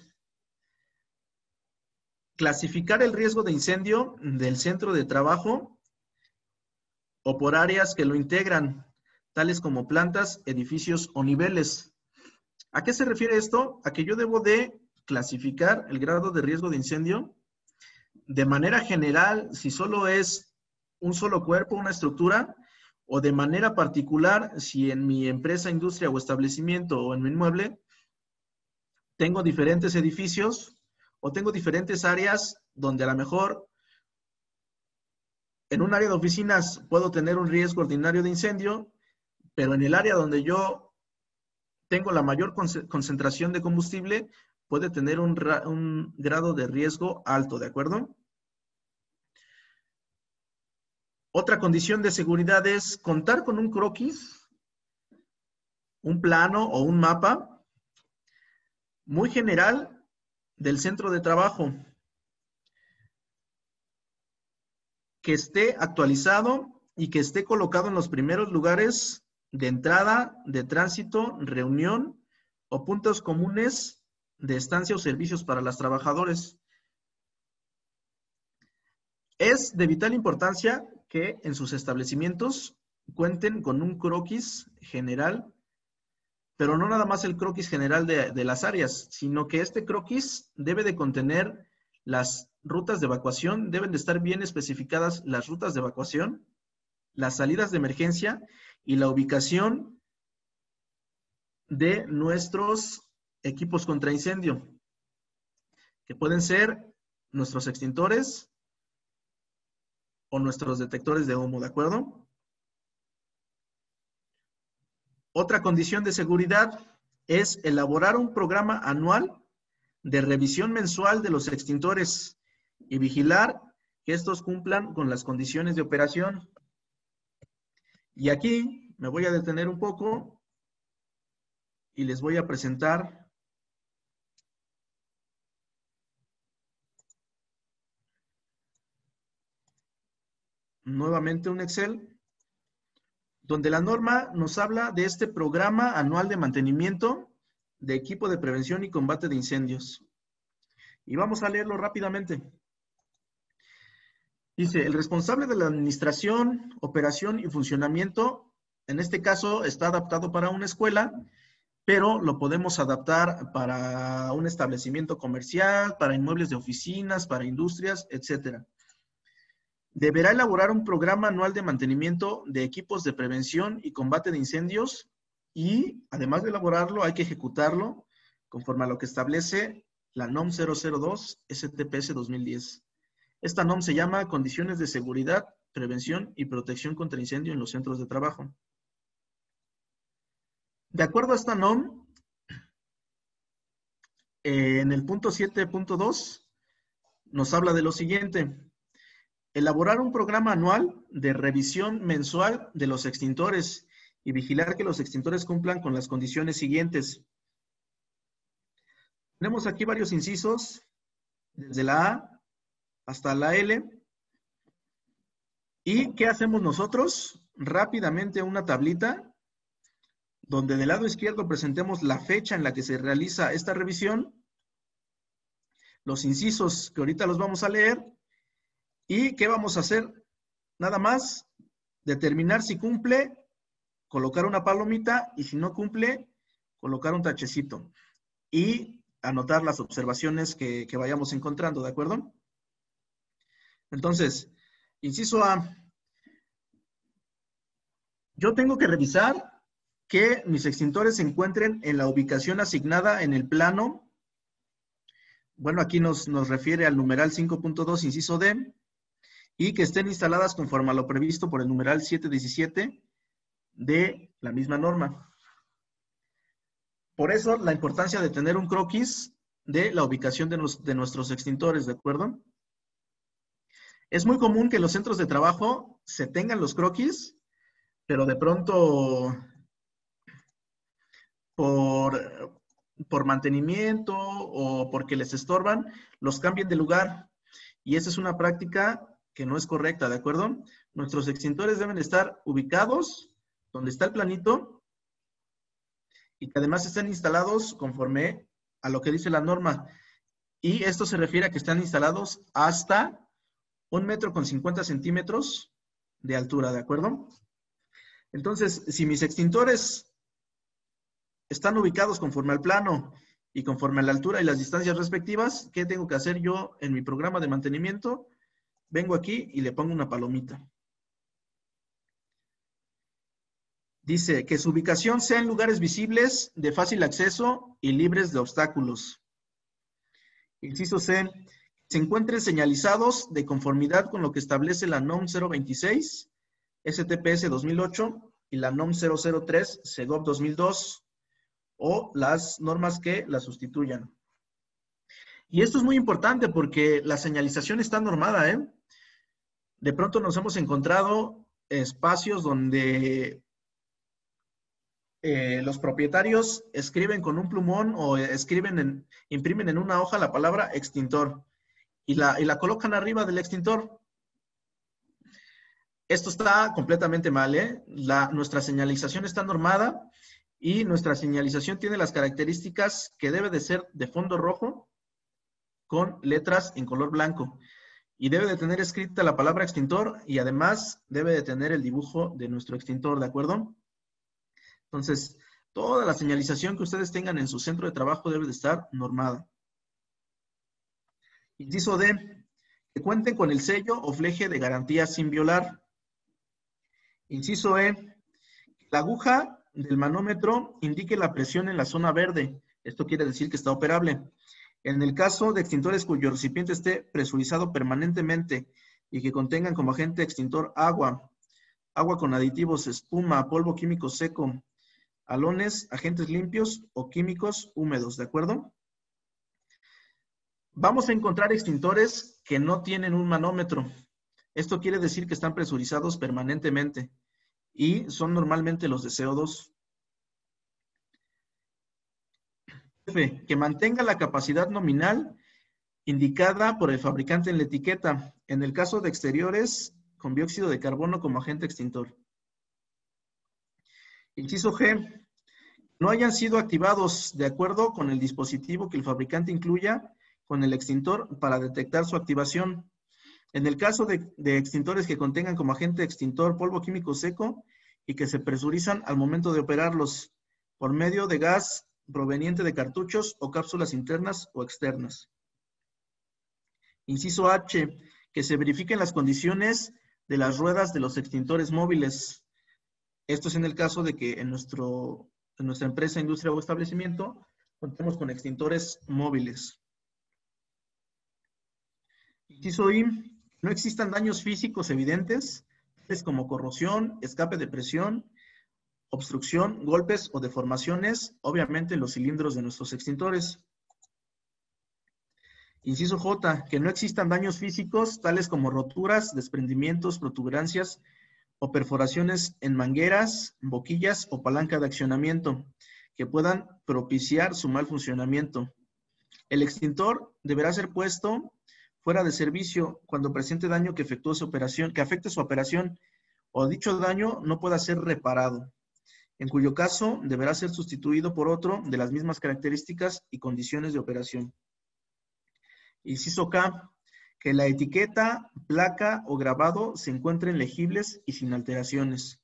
Clasificar el riesgo de incendio del centro de trabajo o por áreas que lo integran, tales como plantas, edificios o niveles. ¿A qué se refiere esto? A que yo debo de clasificar el grado de riesgo de incendio de manera general, si solo es un solo cuerpo, una estructura, o de manera particular, si en mi empresa, industria o establecimiento o en mi inmueble tengo diferentes edificios o tengo diferentes áreas donde a lo mejor en un área de oficinas puedo tener un riesgo ordinario de incendio, pero en el área donde yo tengo la mayor concentración de combustible, puede tener un, un grado de riesgo alto, ¿de acuerdo? Otra condición de seguridad es contar con un croquis un plano o un mapa muy general del centro de trabajo, que esté actualizado y que esté colocado en los primeros lugares de entrada, de tránsito, reunión o puntos comunes de estancia o servicios para los trabajadores. Es de vital importancia que en sus establecimientos cuenten con un croquis general, pero no nada más el croquis general de, de las áreas, sino que este croquis debe de contener las rutas de evacuación, deben de estar bien especificadas las rutas de evacuación, las salidas de emergencia y la ubicación de nuestros equipos contra incendio, que pueden ser nuestros extintores o nuestros detectores de humo, ¿de acuerdo? Otra condición de seguridad es elaborar un programa anual de revisión mensual de los extintores y vigilar que estos cumplan con las condiciones de operación. Y aquí me voy a detener un poco y les voy a presentar nuevamente un Excel donde la norma nos habla de este programa anual de mantenimiento de equipo de prevención y combate de incendios. Y vamos a leerlo rápidamente. Dice, el responsable de la administración, operación y funcionamiento, en este caso está adaptado para una escuela, pero lo podemos adaptar para un establecimiento comercial, para inmuebles de oficinas, para industrias, etcétera. Deberá elaborar un programa anual de mantenimiento de equipos de prevención y combate de incendios y, además de elaborarlo, hay que ejecutarlo conforme a lo que establece la NOM cero cero dos S T P S dos mil diez. Esta NOM se llama Condiciones de Seguridad, Prevención y Protección contra Incendio en los Centros de Trabajo. De acuerdo a esta NOM, eh, en el punto siete punto dos nos habla de lo siguiente. Elaborar un programa anual de revisión mensual de los extintores y vigilar que los extintores cumplan con las condiciones siguientes. Tenemos aquí varios incisos, desde la A hasta la L. ¿Y qué hacemos nosotros? Rápidamente una tablita donde del lado izquierdo presentemos la fecha en la que se realiza esta revisión, los incisos que ahorita los vamos a leer. ¿Y qué vamos a hacer? Nada más determinar si cumple, colocar una palomita y si no cumple, colocar un tachecito y anotar las observaciones que, que vayamos encontrando, ¿de acuerdo? Entonces, inciso A. Yo tengo que revisar que mis extintores se encuentren en la ubicación asignada en el plano. Bueno, aquí nos, nos refiere al numeral cinco punto dos, inciso D. Y que estén instaladas conforme a lo previsto por el numeral siete diecisiete de la misma norma. Por eso, la importancia de tener un croquis de la ubicación de, los, de nuestros extintores, ¿de acuerdo? Es muy común que en los centros de trabajo se tengan los croquis, pero de pronto, por, por mantenimiento o porque les estorban, los cambien de lugar. Y esa es una práctica que no es correcta, ¿de acuerdo? Nuestros extintores deben estar ubicados donde está el planito y que además estén instalados conforme a lo que dice la norma. Y esto se refiere a que están instalados hasta un metro con cincuenta centímetros de altura, ¿de acuerdo? Entonces, si mis extintores están ubicados conforme al plano y conforme a la altura y las distancias respectivas, ¿qué tengo que hacer yo en mi programa de mantenimiento? Vengo aquí y le pongo una palomita. Dice que su ubicación sea en lugares visibles, de fácil acceso y libres de obstáculos. Inciso C. Se encuentren señalizados de conformidad con lo que establece la NOM cero veintiséis, S T P S dos mil ocho y la NOM cero cero tres, SEGOV dos mil dos o las normas que la sustituyan. Y esto es muy importante porque la señalización está normada, ¿eh? De pronto nos hemos encontrado espacios donde eh, los propietarios escriben con un plumón o escriben en, imprimen en una hoja la palabra extintor y la, y la colocan arriba del extintor. Esto está completamente mal, ¿eh? La, nuestra señalización está normada y nuestra señalización tiene las características que debe de ser de fondo rojo con letras en color blanco. Y debe de tener escrita la palabra extintor y además debe de tener el dibujo de nuestro extintor, ¿de acuerdo? Entonces, toda la señalización que ustedes tengan en su centro de trabajo debe de estar normada. Inciso D, que cuenten con el sello o fleje de garantía sin violar. Inciso E, la aguja del manómetro indique la presión en la zona verde. Esto quiere decir que está operable. En el caso de extintores cuyo recipiente esté presurizado permanentemente y que contengan como agente extintor agua, agua con aditivos, espuma, polvo químico seco, halones, agentes limpios o químicos húmedos, ¿de acuerdo? Vamos a encontrar extintores que no tienen un manómetro. Esto quiere decir que están presurizados permanentemente y son normalmente los de C O dos. F, que mantenga la capacidad nominal indicada por el fabricante en la etiqueta, en el caso de exteriores con dióxido de carbono como agente extintor. Inciso G, no hayan sido activados de acuerdo con el dispositivo que el fabricante incluya con el extintor para detectar su activación. En el caso de, de extintores que contengan como agente extintor polvo químico seco y que se presurizan al momento de operarlos por medio de gas proveniente de cartuchos o cápsulas internas o externas. Inciso H, que se verifiquen las condiciones de las ruedas de los extintores móviles. Esto es en el caso de que en, nuestro, en nuestra empresa, industria o establecimiento contemos con extintores móviles. Inciso I, no existan daños físicos evidentes, tales como corrosión, escape de presión, obstrucción, golpes o deformaciones, obviamente en los cilindros de nuestros extintores. Inciso J, que no existan daños físicos, tales como roturas, desprendimientos, protuberancias o perforaciones en mangueras, boquillas o palanca de accionamiento, que puedan propiciar su mal funcionamiento. El extintor deberá ser puesto fuera de servicio cuando presente daño que efectúe su operación, que afecte su operación, o dicho daño no pueda ser reparado, en cuyo caso deberá ser sustituido por otro de las mismas características y condiciones de operación. Inciso K, que la etiqueta, placa o grabado se encuentren legibles y sin alteraciones.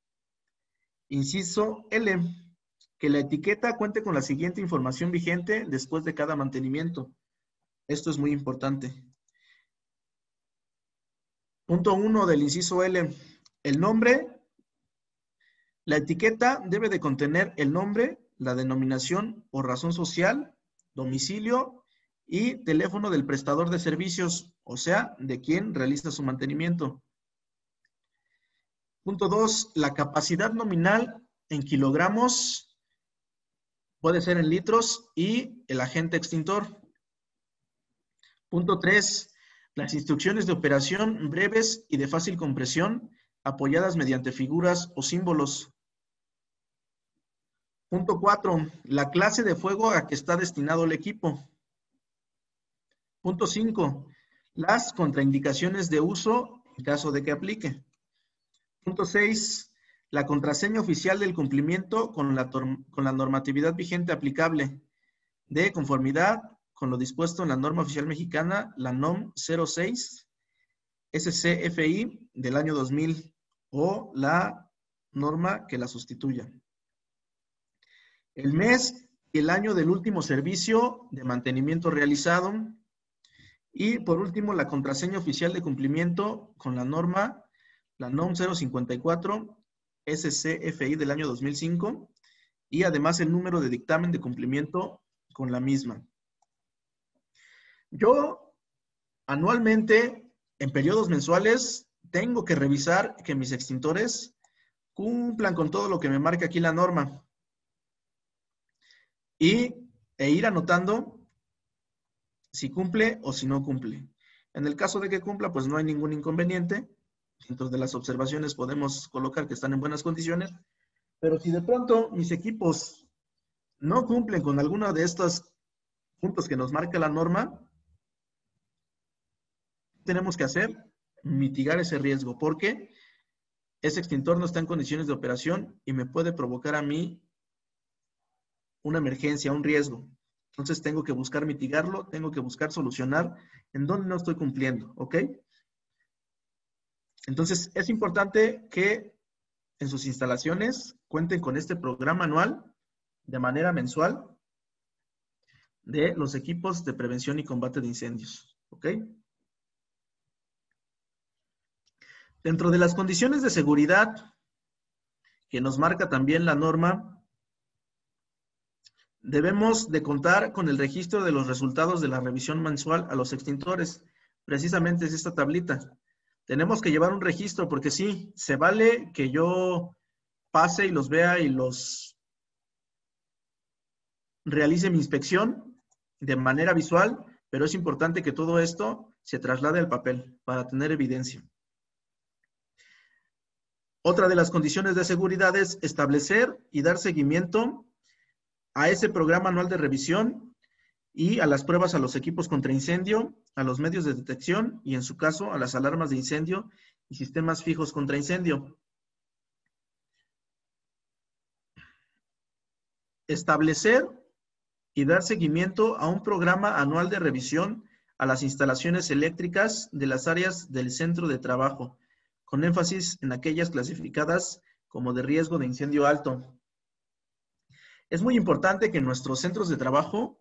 Inciso L, que la etiqueta cuente con la siguiente información vigente después de cada mantenimiento. Esto es muy importante. Punto uno del inciso L, el nombre. La etiqueta debe de contener el nombre, la denominación o razón social, domicilio y teléfono del prestador de servicios, o sea, de quien realiza su mantenimiento. Punto dos, la capacidad nominal en kilogramos puede ser en litros y el agente extintor. Punto tres, las instrucciones de operación breves y de fácil comprensión apoyadas mediante figuras o símbolos. Punto cuatro, la clase de fuego a que está destinado el equipo. Punto cinco, las contraindicaciones de uso en caso de que aplique. Punto seis, la contraseña oficial del cumplimiento con la, con la normatividad vigente aplicable, de conformidad con lo dispuesto en la norma oficial mexicana, la N O M cero seis S C F I del año dos mil o la norma que la sustituya. El mes y el año del último servicio de mantenimiento realizado. Y por último, la contraseña oficial de cumplimiento con la norma, la N O M cero cincuenta y cuatro S C F I del año dos mil cinco y además el número de dictamen de cumplimiento con la misma. Yo anualmente, en periodos mensuales, tengo que revisar que mis extintores cumplan con todo lo que me marca aquí la norma y, e ir anotando si cumple o si no cumple. En el caso de que cumpla, pues no hay ningún inconveniente. Dentro de las observaciones podemos colocar que están en buenas condiciones. Pero si de pronto mis equipos no cumplen con alguno de estos puntos que nos marca la norma, ¿qué tenemos que hacer? Mitigar ese riesgo, porque ese extintor no está en condiciones de operación y me puede provocar a mí una emergencia, un riesgo. Entonces tengo que buscar mitigarlo, tengo que buscar solucionar en donde no estoy cumpliendo, ¿ok? Entonces es importante que en sus instalaciones cuenten con este programa anual de manera mensual de los equipos de prevención y combate de incendios, ¿ok? Dentro de las condiciones de seguridad que nos marca también la norma, debemos de contar con el registro de los resultados de la revisión mensual a los extintores. Precisamente es esta tablita. Tenemos que llevar un registro porque sí, se vale que yo pase y los vea y los realice mi inspección de manera visual, pero es importante que todo esto se traslade al papel para tener evidencia. Otra de las condiciones de seguridad es establecer y dar seguimiento a ese programa anual de revisión y a las pruebas a los equipos contra incendio, a los medios de detección y, en su caso, a las alarmas de incendio y sistemas fijos contra incendio. Establecer y dar seguimiento a un programa anual de revisión a las instalaciones eléctricas de las áreas del centro de trabajo, con énfasis en aquellas clasificadas como de riesgo de incendio alto. Es muy importante que en nuestros centros de trabajo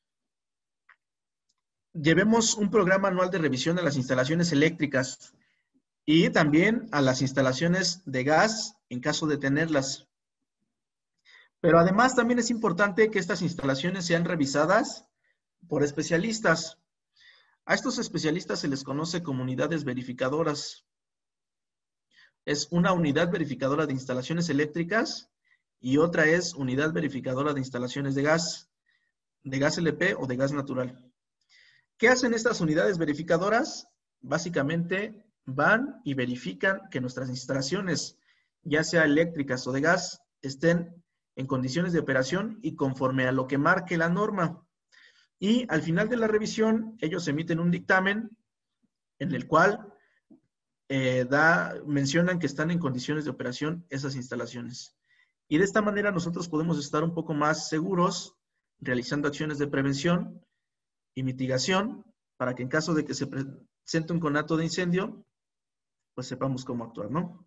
llevemos un programa anual de revisión a las instalaciones eléctricas y también a las instalaciones de gas en caso de tenerlas. Pero además también es importante que estas instalaciones sean revisadas por especialistas. A estos especialistas se les conoce como unidades verificadoras. Es una unidad verificadora de instalaciones eléctricas y otra es unidad verificadora de instalaciones de gas, de gas L P o de gas natural. ¿Qué hacen estas unidades verificadoras? Básicamente van y verifican que nuestras instalaciones, ya sea eléctricas o de gas, estén en condiciones de operación y conforme a lo que marque la norma. Y al final de la revisión, ellos emiten un dictamen en el cual eh, da, mencionan que están en condiciones de operación esas instalaciones. Y de esta manera nosotros podemos estar un poco más seguros realizando acciones de prevención y mitigación para que en caso de que se presente un conato de incendio, pues sepamos cómo actuar, ¿no?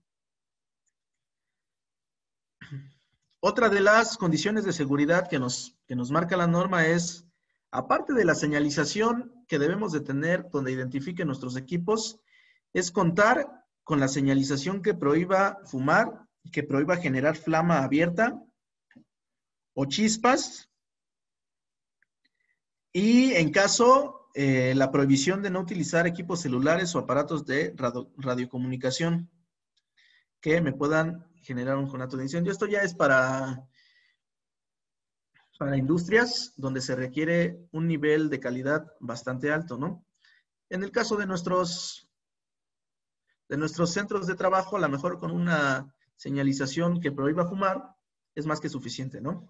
Otra de las condiciones de seguridad que nos, que nos marca la norma es, aparte de la señalización que debemos de tener donde identifiquen nuestros equipos, es contar con la señalización que prohíba fumar, que prohíba generar flama abierta o chispas, y en caso, eh, la prohibición de no utilizar equipos celulares o aparatos de radio, radiocomunicación que me puedan generar un conato de incendio. Esto ya es para, para industrias donde se requiere un nivel de calidad bastante alto, ¿no? En el caso de nuestros, de nuestros centros de trabajo, a lo mejor con una señalización que prohíba fumar es más que suficiente, ¿no?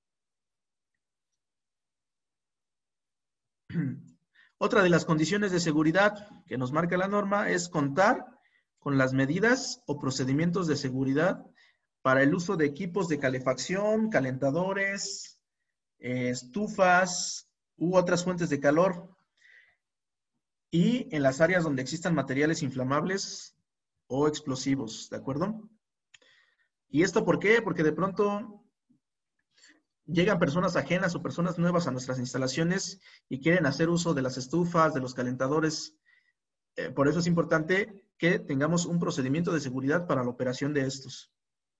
Otra de las condiciones de seguridad que nos marca la norma es contar con las medidas o procedimientos de seguridad para el uso de equipos de calefacción, calentadores, eh, estufas u otras fuentes de calor, y en las áreas donde existan materiales inflamables o explosivos, ¿de acuerdo? ¿Y esto por qué? Porque de pronto llegan personas ajenas o personas nuevas a nuestras instalaciones y quieren hacer uso de las estufas, de los calentadores. Eh, por eso es importante que tengamos un procedimiento de seguridad para la operación de estos.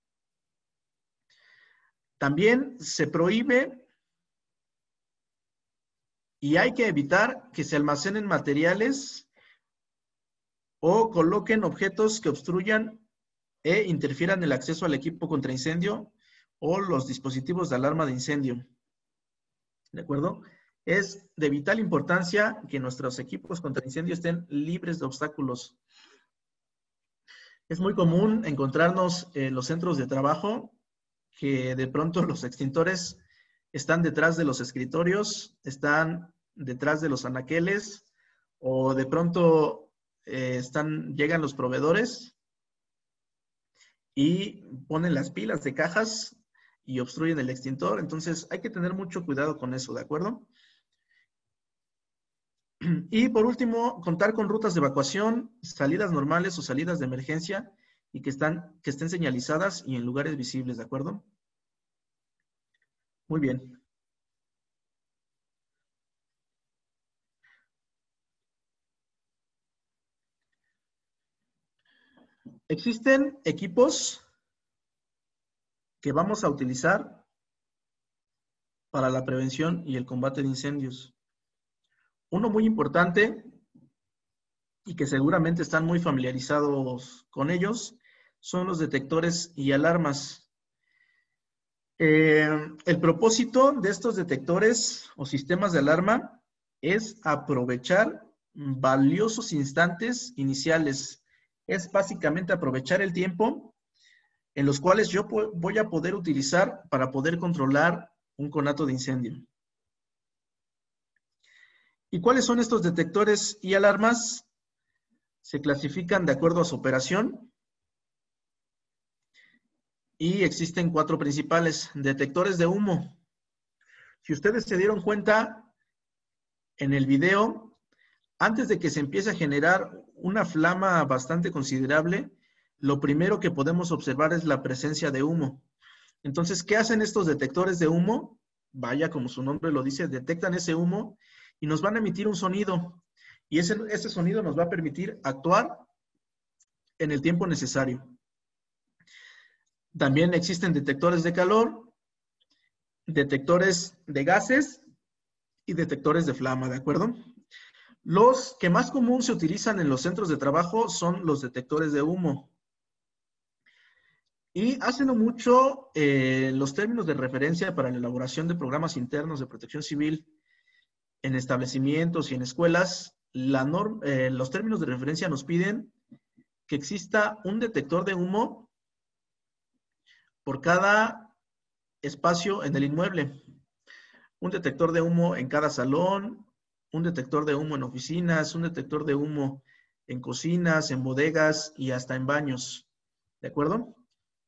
También se prohíbe y hay que evitar que se almacenen materiales o coloquen objetos que obstruyan e interfieran el acceso al equipo contra incendio o los dispositivos de alarma de incendio. ¿De acuerdo? Es de vital importancia que nuestros equipos contra incendio estén libres de obstáculos. Es muy común encontrarnos en los centros de trabajo que de pronto los extintores están detrás de los escritorios, están detrás de los anaqueles, o de pronto eh, están, llegan los proveedores y ponen las pilas de cajas y obstruyen el extintor. Entonces hay que tener mucho cuidado con eso, ¿de acuerdo? Y por último, contar con rutas de evacuación, salidas normales o salidas de emergencia y que, están, que estén señalizadas y en lugares visibles, ¿de acuerdo? Muy bien. Existen equipos que vamos a utilizar para la prevención y el combate de incendios. Uno muy importante y que seguramente están muy familiarizados con ellos son los detectores y alarmas. Eh, el propósito de estos detectores o sistemas de alarma es aprovechar valiosos instantes iniciales. Es básicamente aprovechar el tiempo en los cuales yo voy a poder utilizar para poder controlar un conato de incendio. ¿Y cuáles son estos detectores y alarmas? Se clasifican de acuerdo a su operación y existen cuatro principales. Detectores de humo. Si ustedes se dieron cuenta en el video, antes de que se empiece a generar una flama bastante considerable, lo primero que podemos observar es la presencia de humo. Entonces, ¿qué hacen estos detectores de humo? Vaya, como su nombre lo dice, detectan ese humo y nos van a emitir un sonido. Y ese, ese sonido nos va a permitir actuar en el tiempo necesario. También existen detectores de calor, detectores de gases y detectores de flama, ¿de acuerdo? Los que más común se utilizan en los centros de trabajo son los detectores de humo. Y hace no mucho, eh, los términos de referencia para la elaboración de programas internos de protección civil en establecimientos y en escuelas, la norm, eh, los términos de referencia nos piden que exista un detector de humo por cada espacio en el inmueble. Un detector de humo en cada salón, un detector de humo en oficinas, un detector de humo en cocinas, en bodegas y hasta en baños. ¿De acuerdo?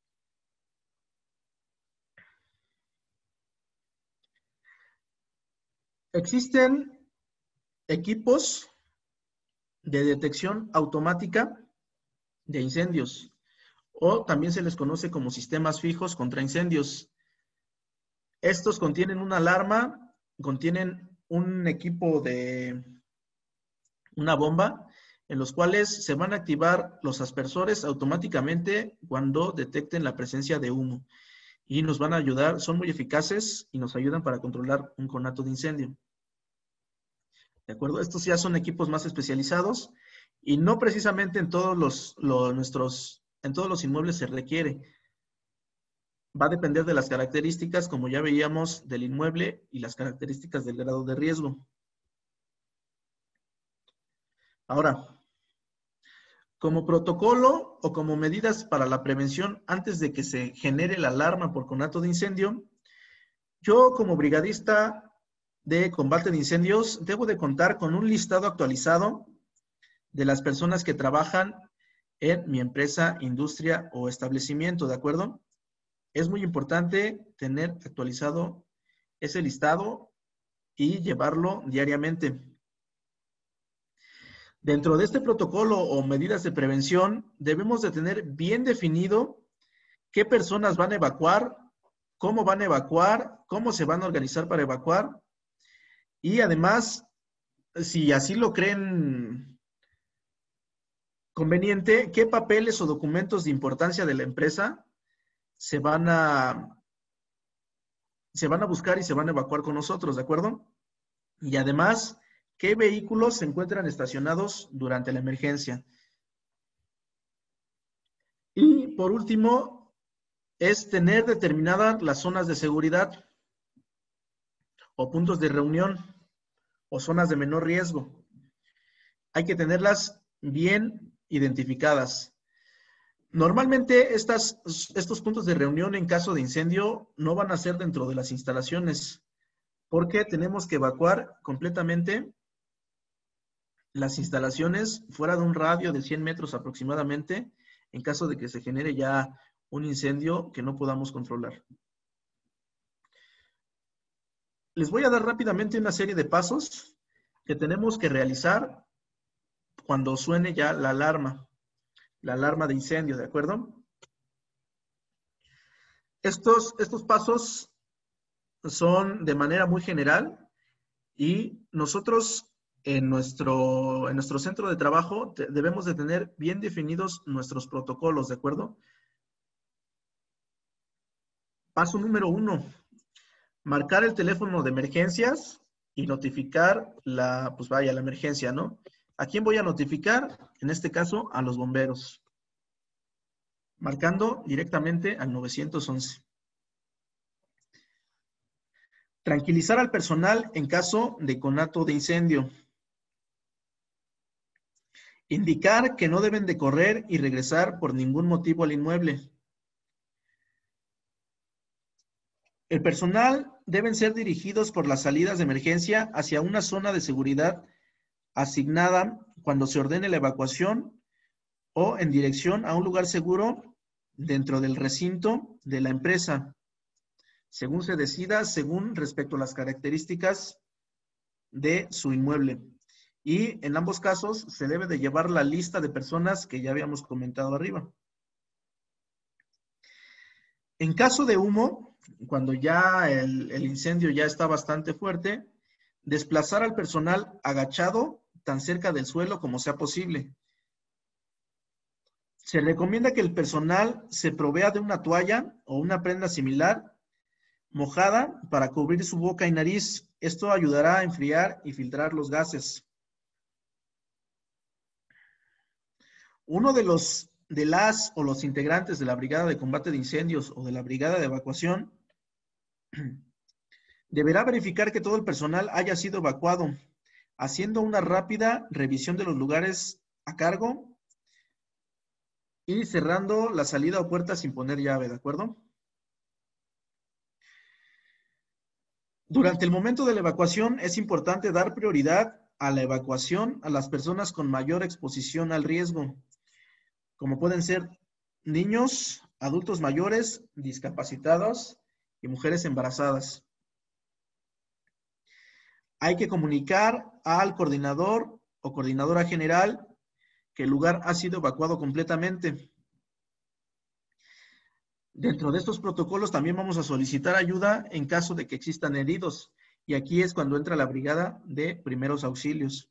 Existen equipos de detección automática de incendios, o también se les conoce como sistemas fijos contra incendios. Estos contienen una alarma, contienen un equipo de una bomba, en los cuales se van a activar los aspersores automáticamente cuando detecten la presencia de humo. Y nos van a ayudar, son muy eficaces y nos ayudan para controlar un conato de incendio. ¿De acuerdo? Estos ya son equipos más especializados y no precisamente en todos los, los, nuestros, en todos los inmuebles se requiere. Va a depender de las características, como ya veíamos, del inmueble y las características del grado de riesgo. Ahora, como protocolo o como medidas para la prevención antes de que se genere la alarma por conato de incendio, yo como brigadista de combate de incendios debo de contar con un listado actualizado de las personas que trabajan en mi empresa, industria o establecimiento, ¿de acuerdo? Es muy importante tener actualizado ese listado y llevarlo diariamente. Dentro de este protocolo o medidas de prevención, debemos de tener bien definido qué personas van a evacuar, cómo van a evacuar, cómo se van a organizar para evacuar y además, si así lo creen conveniente, qué papeles o documentos de importancia de la empresa se van a, se van a buscar y se van a evacuar con nosotros, ¿de acuerdo? Y además, ¿qué vehículos se encuentran estacionados durante la emergencia? Y por último, es tener determinadas las zonas de seguridad o puntos de reunión o zonas de menor riesgo. Hay que tenerlas bien identificadas. Normalmente estas, estos puntos de reunión en caso de incendio no van a ser dentro de las instalaciones, porque tenemos que evacuar completamente las instalaciones fuera de un radio de cien metros aproximadamente, en caso de que se genere ya un incendio que no podamos controlar. Les voy a dar rápidamente una serie de pasos que tenemos que realizar cuando suene ya la alarma, la alarma de incendio, ¿de acuerdo? Estos, estos pasos son de manera muy general y nosotros en nuestro, en nuestro centro de trabajo te, debemos de tener bien definidos nuestros protocolos, ¿de acuerdo? Paso número uno, marcar el teléfono de emergencias y notificar la, pues vaya, la emergencia, ¿no? ¿A quién voy a notificar? En este caso, a los bomberos. Marcando directamente al nueve once. Tranquilizar al personal en caso de conato de incendio. Indicar que no deben de correr y regresar por ningún motivo al inmueble. El personal deben ser dirigidos por las salidas de emergencia hacia una zona de seguridad asignada cuando se ordene la evacuación o en dirección a un lugar seguro dentro del recinto de la empresa, según se decida, según respecto a las características de su inmueble. Y en ambos casos se debe de llevar la lista de personas que ya habíamos comentado arriba. En caso de humo, cuando ya el, el incendio ya está bastante fuerte, desplazar al personal agachado tan cerca del suelo como sea posible. Se recomienda que el personal se provea de una toalla o una prenda similar mojada para cubrir su boca y nariz. Esto ayudará a enfriar y filtrar los gases. Uno de los de las o los integrantes de la Brigada de Combate de Incendios o de la Brigada de Evacuación deberá verificar que todo el personal haya sido evacuado, haciendo una rápida revisión de los lugares a cargo y cerrando la salida o puerta sin poner llave, ¿de acuerdo? Durante el momento de la evacuación es importante dar prioridad a la evacuación a las personas con mayor exposición al riesgo, como pueden ser niños, adultos mayores, discapacitados y mujeres embarazadas. Hay que comunicar al coordinador o coordinadora general que el lugar ha sido evacuado completamente. Dentro de estos protocolos también vamos a solicitar ayuda en caso de que existan heridos. Y aquí es cuando entra la brigada de primeros auxilios.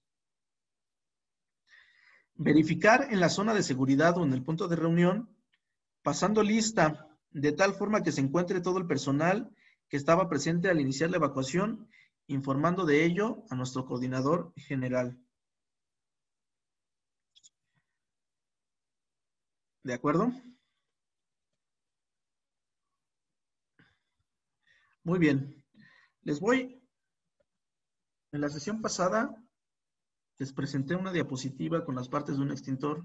Verificar en la zona de seguridad o en el punto de reunión, pasando lista de tal forma que se encuentre todo el personal que estaba presente al iniciar la evacuación, informando de ello a nuestro coordinador general. ¿De acuerdo? Muy bien. Les voy, en la sesión pasada, les presenté una diapositiva con las partes de un extintor.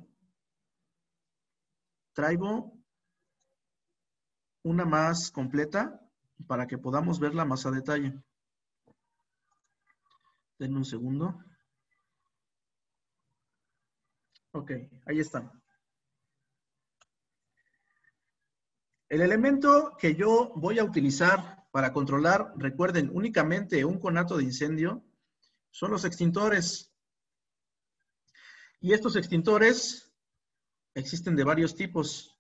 Traigo una más completa para que podamos verla más a detalle. Denme un segundo. Ok, ahí está. El elemento que yo voy a utilizar para controlar, recuerden, únicamente un conato de incendio, son los extintores. Y estos extintores existen de varios tipos.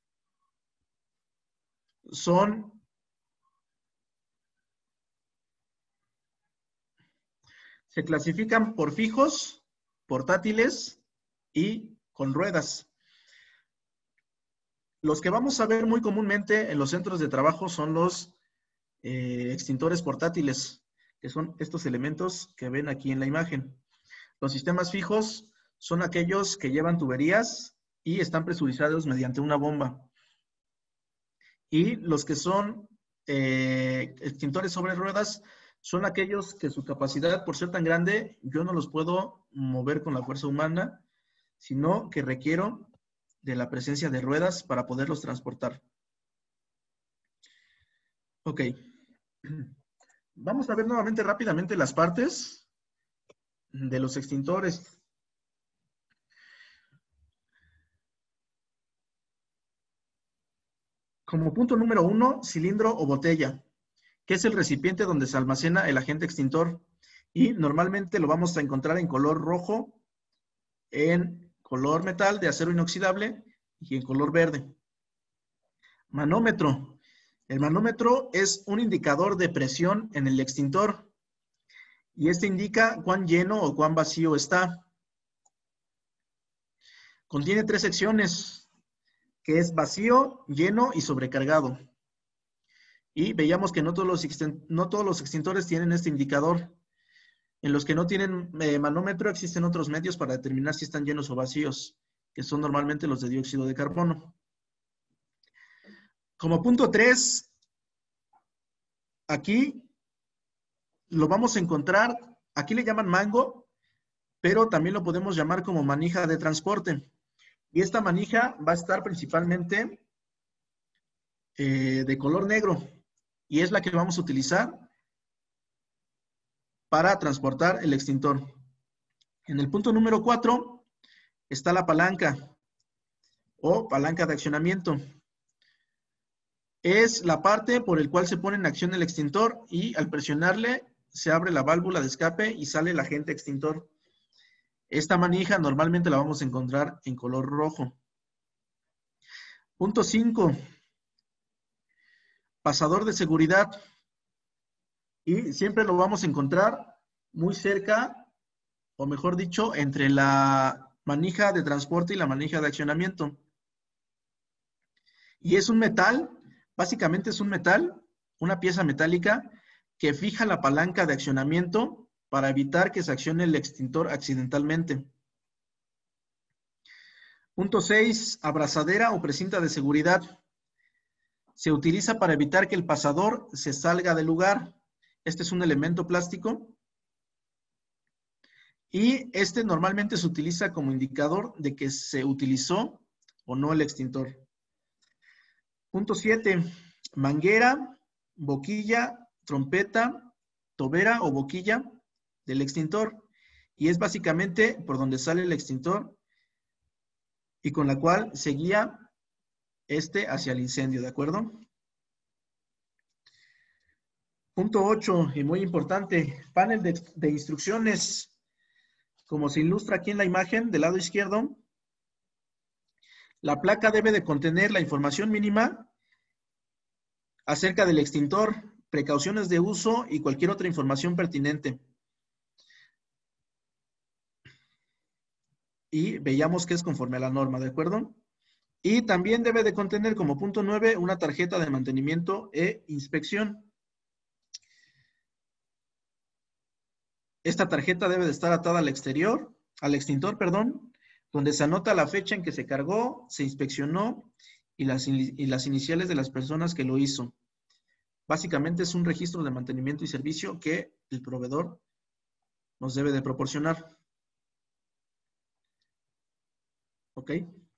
Son se clasifican por fijos, portátiles y con ruedas. Los que vamos a ver muy comúnmente en los centros de trabajo son los eh, extintores portátiles, que son estos elementos que ven aquí en la imagen. Los sistemas fijos son aquellos que llevan tuberías y están presurizados mediante una bomba. Y los que son eh, extintores sobre ruedas son aquellos que su capacidad, por ser tan grande, yo no los puedo mover con la fuerza humana, sino que requiero de la presencia de ruedas para poderlos transportar. Ok. Vamos a ver nuevamente rápidamente las partes de los extintores. Como punto número uno, cilindro o botella, que es el recipiente donde se almacena el agente extintor. Y normalmente lo vamos a encontrar en color rojo, en color metal de acero inoxidable y en color verde. Manómetro. El manómetro es un indicador de presión en el extintor y este indica cuán lleno o cuán vacío está. Contiene tres secciones, que es vacío, lleno y sobrecargado. Y veíamos que no todos los, no todos los extintores tienen este indicador. En los que no tienen eh, manómetro existen otros medios para determinar si están llenos o vacíos, que son normalmente los de dióxido de carbono. Como punto tres, aquí lo vamos a encontrar, aquí le llaman mango, pero también lo podemos llamar como manija de transporte. Y esta manija va a estar principalmente eh, de color negro y es la que vamos a utilizar para transportar el extintor. En el punto número cuatro está la palanca o palanca de accionamiento. Es la parte por el cual se pone en acción el extintor y al presionarle se abre la válvula de escape y sale el agente extintor. Esta manija normalmente la vamos a encontrar en color rojo. Punto cinco. Pasador de seguridad. Y siempre lo vamos a encontrar muy cerca, o mejor dicho, entre la manija de transporte y la manija de accionamiento. Y es un metal, básicamente es un metal, una pieza metálica que fija la palanca de accionamiento para evitar que se accione el extintor accidentalmente. Punto seis. Abrazadera o precinta de seguridad. Se utiliza para evitar que el pasador se salga del lugar. Este es un elemento plástico. Y este normalmente se utiliza como indicador de que se utilizó o no el extintor. Punto siete. Manguera, boquilla, trompeta, tobera o boquilla del extintor. Y es básicamente por donde sale el extintor y con la cual se guía este hacia el incendio, ¿de acuerdo? Punto ocho, y muy importante, panel de, de instrucciones. Como se ilustra aquí en la imagen del lado izquierdo, la placa debe de contener la información mínima acerca del extintor, precauciones de uso y cualquier otra información pertinente. Y veíamos que es conforme a la norma, ¿de acuerdo? Y también debe de contener como punto nueve una tarjeta de mantenimiento e inspección. Esta tarjeta debe de estar atada al exterior, al extintor, perdón, donde se anota la fecha en que se cargó, se inspeccionó y las, y las iniciales de las personas que lo hizo. Básicamente es un registro de mantenimiento y servicio que el proveedor nos debe de proporcionar. ¿Ok?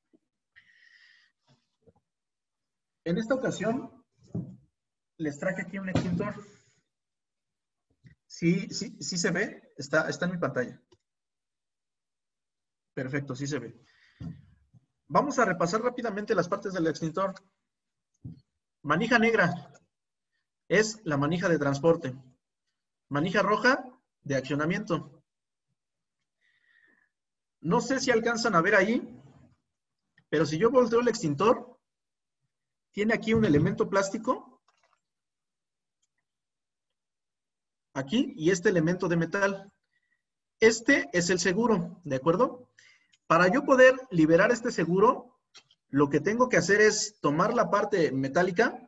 En esta ocasión les traje aquí un extintor. Sí, sí, sí se ve, está, está en mi pantalla. Perfecto, sí se ve. Vamos a repasar rápidamente las partes del extintor. Manija negra es la manija de transporte. Manija roja de accionamiento. No sé si alcanzan a ver ahí, pero si yo volteo el extintor, tiene aquí un elemento plástico. Aquí, y este elemento de metal. Este es el seguro, ¿de acuerdo? Para yo poder liberar este seguro, lo que tengo que hacer es tomar la parte metálica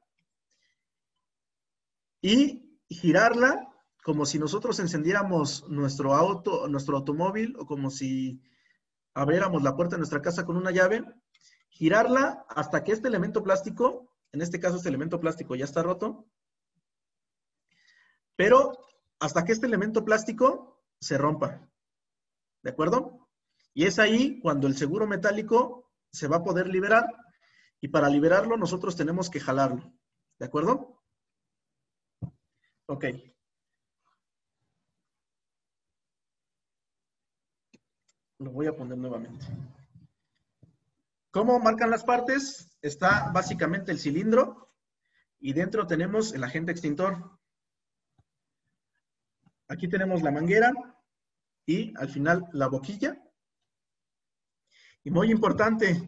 y girarla como si nosotros encendiéramos nuestro auto, nuestro automóvil, o como si abriéramos la puerta de nuestra casa con una llave, girarla hasta que este elemento plástico, en este caso este elemento plástico ya está roto, pero hasta que este elemento plástico se rompa, ¿de acuerdo? Y es ahí cuando el seguro metálico se va a poder liberar y para liberarlo nosotros tenemos que jalarlo. ¿De acuerdo? Ok. Lo voy a poner nuevamente. ¿Cómo marcan las partes? Está básicamente el cilindro y dentro tenemos el agente extintor. Aquí tenemos la manguera y al final la boquilla. Y muy importante,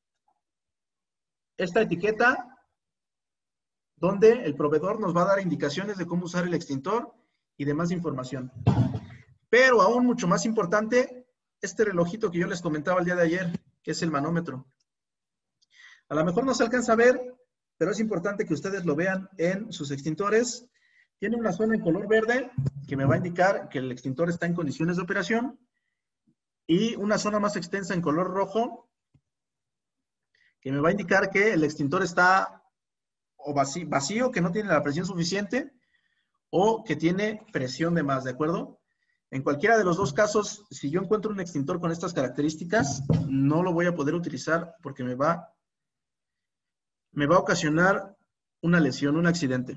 esta etiqueta donde el proveedor nos va a dar indicaciones de cómo usar el extintor y demás información. Pero aún mucho más importante, este relojito que yo les comentaba el día de ayer, que es el manómetro. A lo mejor no se alcanza a ver, pero es importante que ustedes lo vean en sus extintores. Tiene una zona en color verde que me va a indicar que el extintor está en condiciones de operación y una zona más extensa en color rojo que me va a indicar que el extintor está o vacío, vacío, que no tiene la presión suficiente o que tiene presión de más, ¿de acuerdo? En cualquiera de los dos casos, si yo encuentro un extintor con estas características, no lo voy a poder utilizar porque me va, me va a ocasionar una lesión, un accidente.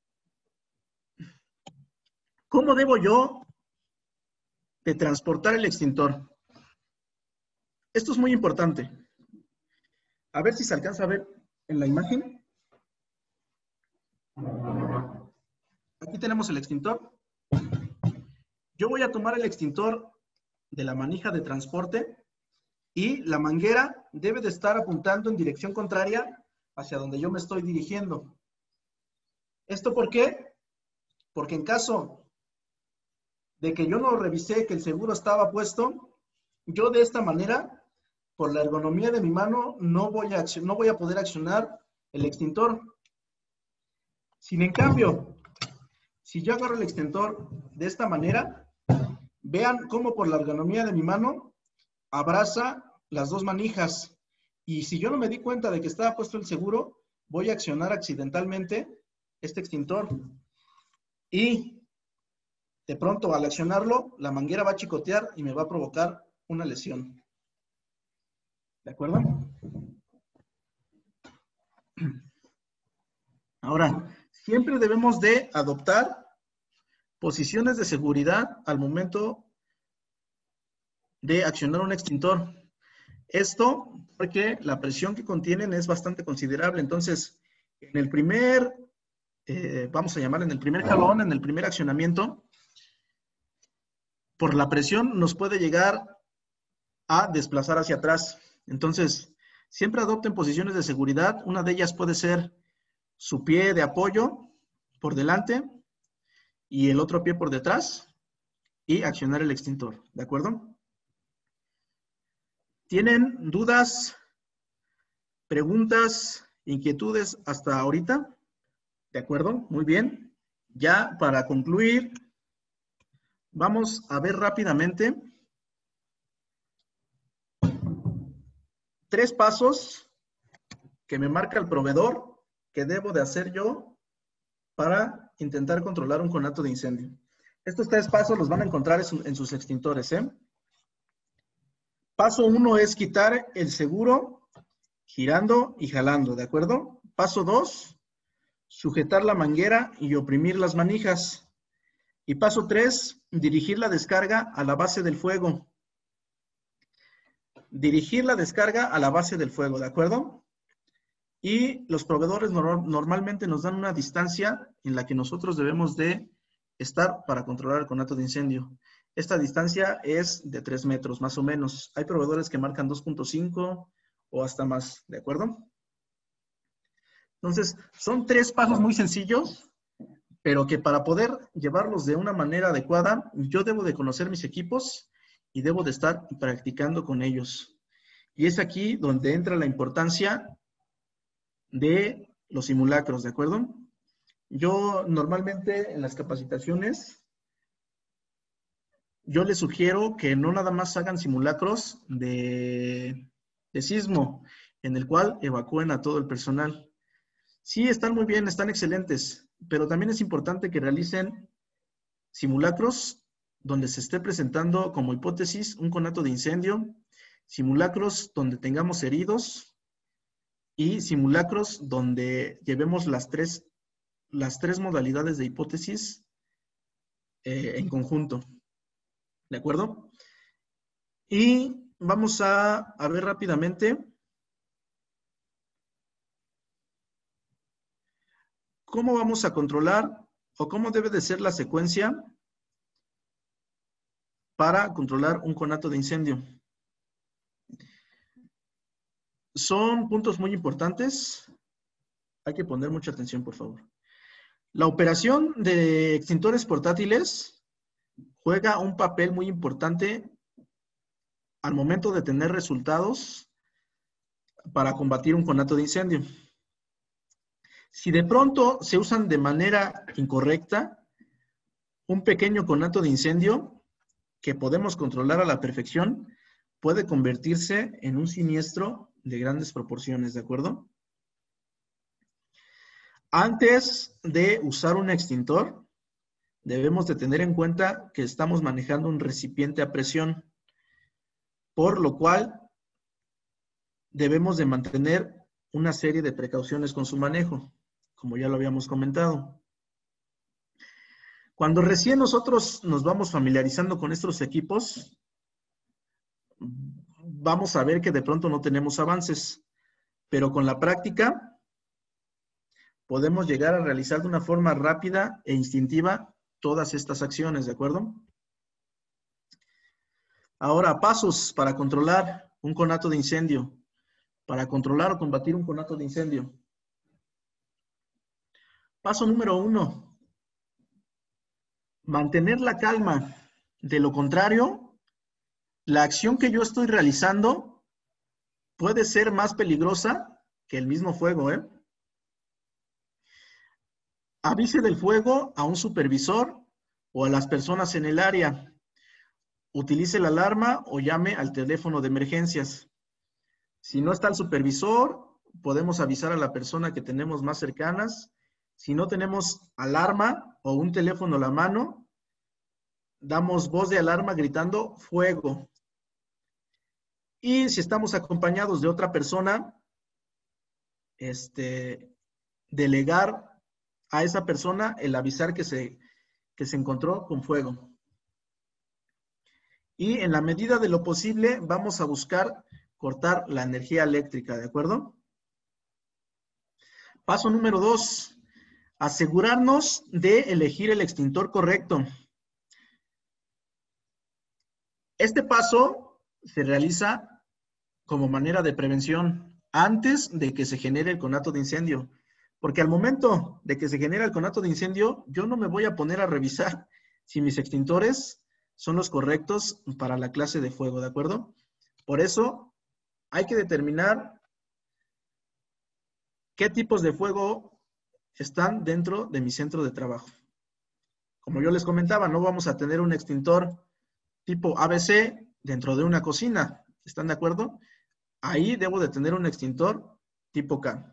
¿Cómo debo yo de transportar el extintor? Esto es muy importante. A ver si se alcanza a ver en la imagen. Aquí tenemos el extintor. Yo voy a tomar el extintor de la manija de transporte y la manguera debe de estar apuntando en dirección contraria hacia donde yo me estoy dirigiendo. ¿Esto por qué? Porque en caso de que yo no revisé que el seguro estaba puesto, yo de esta manera, por la ergonomía de mi mano, no voy a, no voy a poder accionar el extintor. Sin en cambio, si yo agarro el extintor de esta manera, vean cómo por la ergonomía de mi mano abraza las dos manijas. Y si yo no me di cuenta de que estaba puesto el seguro, voy a accionar accidentalmente este extintor. Y de pronto, al accionarlo, la manguera va a chicotear y me va a provocar una lesión. ¿De acuerdo? Ahora, siempre debemos de adoptar posiciones de seguridad al momento de accionar un extintor. Esto porque la presión que contienen es bastante considerable. Entonces, en el primer, eh, vamos a llamar en el primer jalón, en el primer accionamiento, por la presión nos puede llegar a desplazar hacia atrás. Entonces, siempre adopten posiciones de seguridad. Una de ellas puede ser su pie de apoyo por delante y el otro pie por detrás y accionar el extintor. ¿De acuerdo? ¿Tienen dudas, preguntas, inquietudes hasta ahorita? ¿De acuerdo? Muy bien. Ya para concluir, vamos a ver rápidamente tres pasos que me marca el proveedor que debo de hacer yo para intentar controlar un conato de incendio. Estos tres pasos los van a encontrar en sus extintores, ¿eh? Paso uno es quitar el seguro girando y jalando, ¿de acuerdo? Paso dos, sujetar la manguera y oprimir las manijas. Y paso tres, dirigir la descarga a la base del fuego. Dirigir la descarga a la base del fuego, ¿de acuerdo? Y los proveedores no, normalmente nos dan una distancia en la que nosotros debemos de estar para controlar el conato de incendio. Esta distancia es de tres metros, más o menos. Hay proveedores que marcan dos punto cinco o hasta más, ¿de acuerdo? Entonces, son tres pasos muy sencillos, pero que para poder llevarlos de una manera adecuada, yo debo de conocer mis equipos y debo de estar practicando con ellos. Y es aquí donde entra la importancia de los simulacros, ¿de acuerdo? Yo normalmente en las capacitaciones, yo les sugiero que no nada más hagan simulacros de, de sismo, en el cual evacúen a todo el personal. Sí, están muy bien, están excelentes, pero también es importante que realicen simulacros donde se esté presentando como hipótesis un conato de incendio, simulacros donde tengamos heridos y simulacros donde llevemos las tres, las tres modalidades de hipótesis eh, en conjunto. ¿De acuerdo? Y vamos a, a ver rápidamente cómo vamos a controlar o cómo debe de ser la secuencia para controlar un conato de incendio. Son puntos muy importantes. Hay que poner mucha atención, por favor. La operación de extintores portátiles juega un papel muy importante al momento de tener resultados para combatir un conato de incendio. Si de pronto se usan de manera incorrecta, un pequeño conato de incendio que podemos controlar a la perfección puede convertirse en un siniestro de grandes proporciones, ¿de acuerdo? Antes de usar un extintor, debemos de tener en cuenta que estamos manejando un recipiente a presión, por lo cual debemos de mantener una serie de precauciones con su manejo, como ya lo habíamos comentado. Cuando recién nosotros nos vamos familiarizando con estos equipos, vamos a ver que de pronto no tenemos avances, pero con la práctica podemos llegar a realizar de una forma rápida e instintiva todas estas acciones, ¿de acuerdo? Ahora, pasos para controlar un conato de incendio, para controlar o combatir un conato de incendio. Paso número uno, mantener la calma. De lo contrario, la acción que yo estoy realizando puede ser más peligrosa que el mismo fuego, ¿eh? Avise del fuego a un supervisor o a las personas en el área. Utilice la alarma o llame al teléfono de emergencias. Si no está el supervisor, podemos avisar a la persona que tenemos más cercanas. Si no tenemos alarma o un teléfono a la mano, damos voz de alarma gritando fuego. Y si estamos acompañados de otra persona, este, delegar a esa persona el avisar que se, que se encontró con fuego. Y en la medida de lo posible vamos a buscar cortar la energía eléctrica, ¿de acuerdo? Paso número dos, asegurarnos de elegir el extintor correcto. Este paso se realiza como manera de prevención antes de que se genere el conato de incendio. Porque al momento de que se genera el conato de incendio, yo no me voy a poner a revisar si mis extintores son los correctos para la clase de fuego, ¿de acuerdo? Por eso hay que determinar qué tipos de fuego están dentro de mi centro de trabajo. Como yo les comentaba, no vamos a tener un extintor tipo A B C dentro de una cocina, ¿están de acuerdo? Ahí debo de tener un extintor tipo K.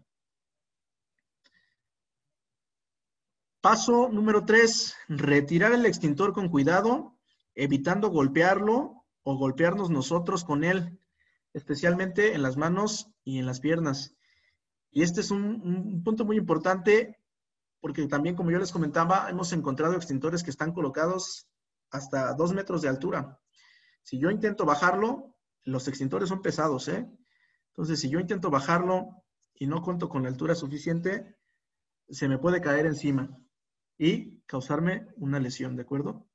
Paso número tres, retirar el extintor con cuidado, evitando golpearlo o golpearnos nosotros con él, especialmente en las manos y en las piernas. Y este es un, un punto muy importante porque también, como yo les comentaba, hemos encontrado extintores que están colocados hasta dos metros de altura. Si yo intento bajarlo, los extintores son pesados, ¿eh? Entonces, si yo intento bajarlo y no cuento con la altura suficiente, se me puede caer encima y causarme una lesión, ¿de acuerdo?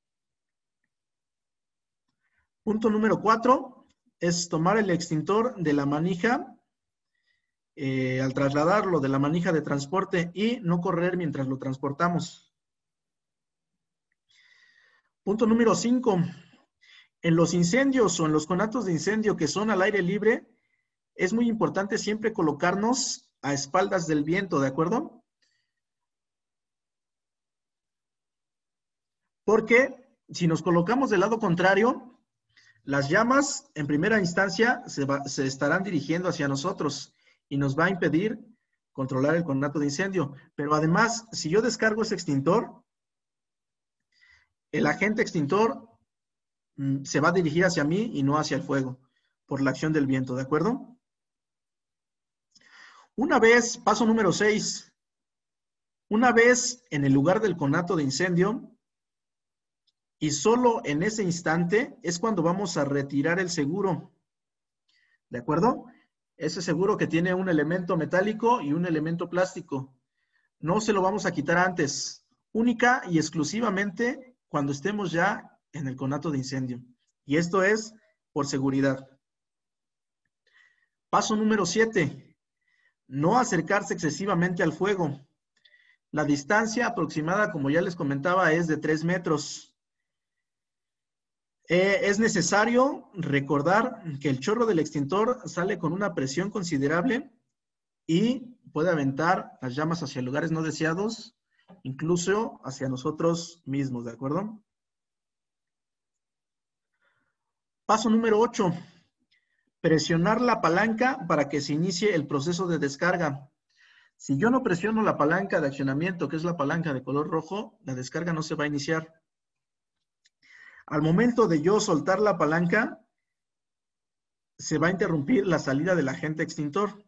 Punto número cuatro es tomar el extintor de la manija eh, al trasladarlo de la manija de transporte y no correr mientras lo transportamos. Punto número cinco. En los incendios o en los conatos de incendio que son al aire libre, es muy importante siempre colocarnos a espaldas del viento, ¿de acuerdo? Porque si nos colocamos del lado contrario, las llamas en primera instancia se, va, se estarán dirigiendo hacia nosotros y nos va a impedir controlar el conato de incendio. Pero además, si yo descargo ese extintor, el agente extintor mm, se va a dirigir hacia mí y no hacia el fuego. por la acción del viento, ¿de acuerdo? Una vez, paso número seis, una vez en el lugar del conato de incendio, y solo en ese instante es cuando vamos a retirar el seguro, ¿de acuerdo? Ese seguro que tiene un elemento metálico y un elemento plástico. No se lo vamos a quitar antes, única y exclusivamente cuando estemos ya en el conato de incendio. Y esto es por seguridad. Paso número siete. No acercarse excesivamente al fuego. La distancia aproximada, como ya les comentaba, es de tres metros. Eh, es necesario recordar que el chorro del extintor sale con una presión considerable y puede aventar las llamas hacia lugares no deseados, incluso hacia nosotros mismos, ¿de acuerdo? Paso número ocho. Presionar la palanca para que se inicie el proceso de descarga. Si yo no presiono la palanca de accionamiento, que es la palanca de color rojo, la descarga no se va a iniciar. Al momento de yo soltar la palanca, se va a interrumpir la salida del agente extintor.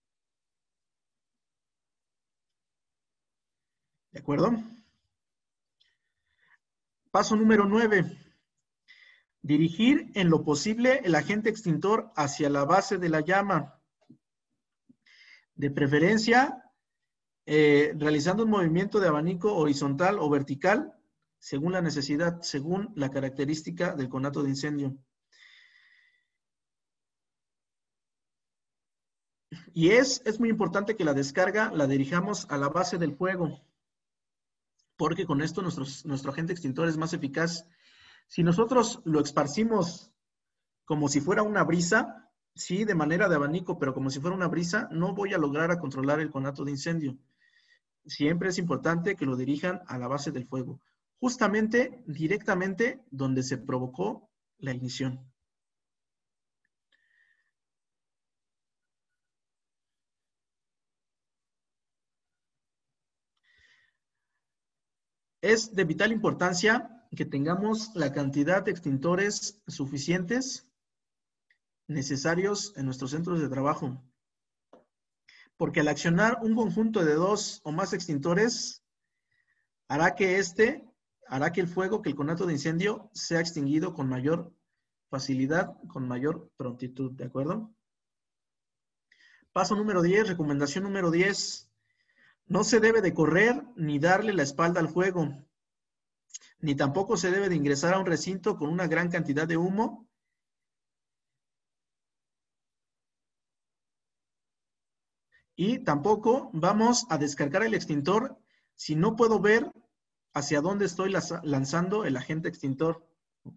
¿De acuerdo? Paso número nueve. Dirigir en lo posible el agente extintor hacia la base de la llama. De preferencia, eh, realizando un movimiento de abanico horizontal o vertical, según la necesidad, según la característica del conato de incendio. Y es, es muy importante que la descarga la dirijamos a la base del fuego, porque con esto nuestros, nuestro agente extintor es más eficaz. Si nosotros lo esparcimos como si fuera una brisa, sí, de manera de abanico, pero como si fuera una brisa, no voy a lograr a controlar el conato de incendio. Siempre es importante que lo dirijan a la base del fuego, justamente directamente donde se provocó la ignición. Es de vital importancia que tengamos la cantidad de extintores suficientes necesarios en nuestros centros de trabajo. Porque al accionar un conjunto de dos o más extintores, hará que este, hará que el fuego, que el conato de incendio sea extinguido con mayor facilidad, con mayor prontitud, ¿de acuerdo? Paso número diez, recomendación número diez. No se debe de correr ni darle la espalda al fuego, ni tampoco se debe de ingresar a un recinto con una gran cantidad de humo. Y tampoco vamos a descargar el extintor si no puedo ver hacia dónde estoy lanzando el agente extintor. ¿Ok?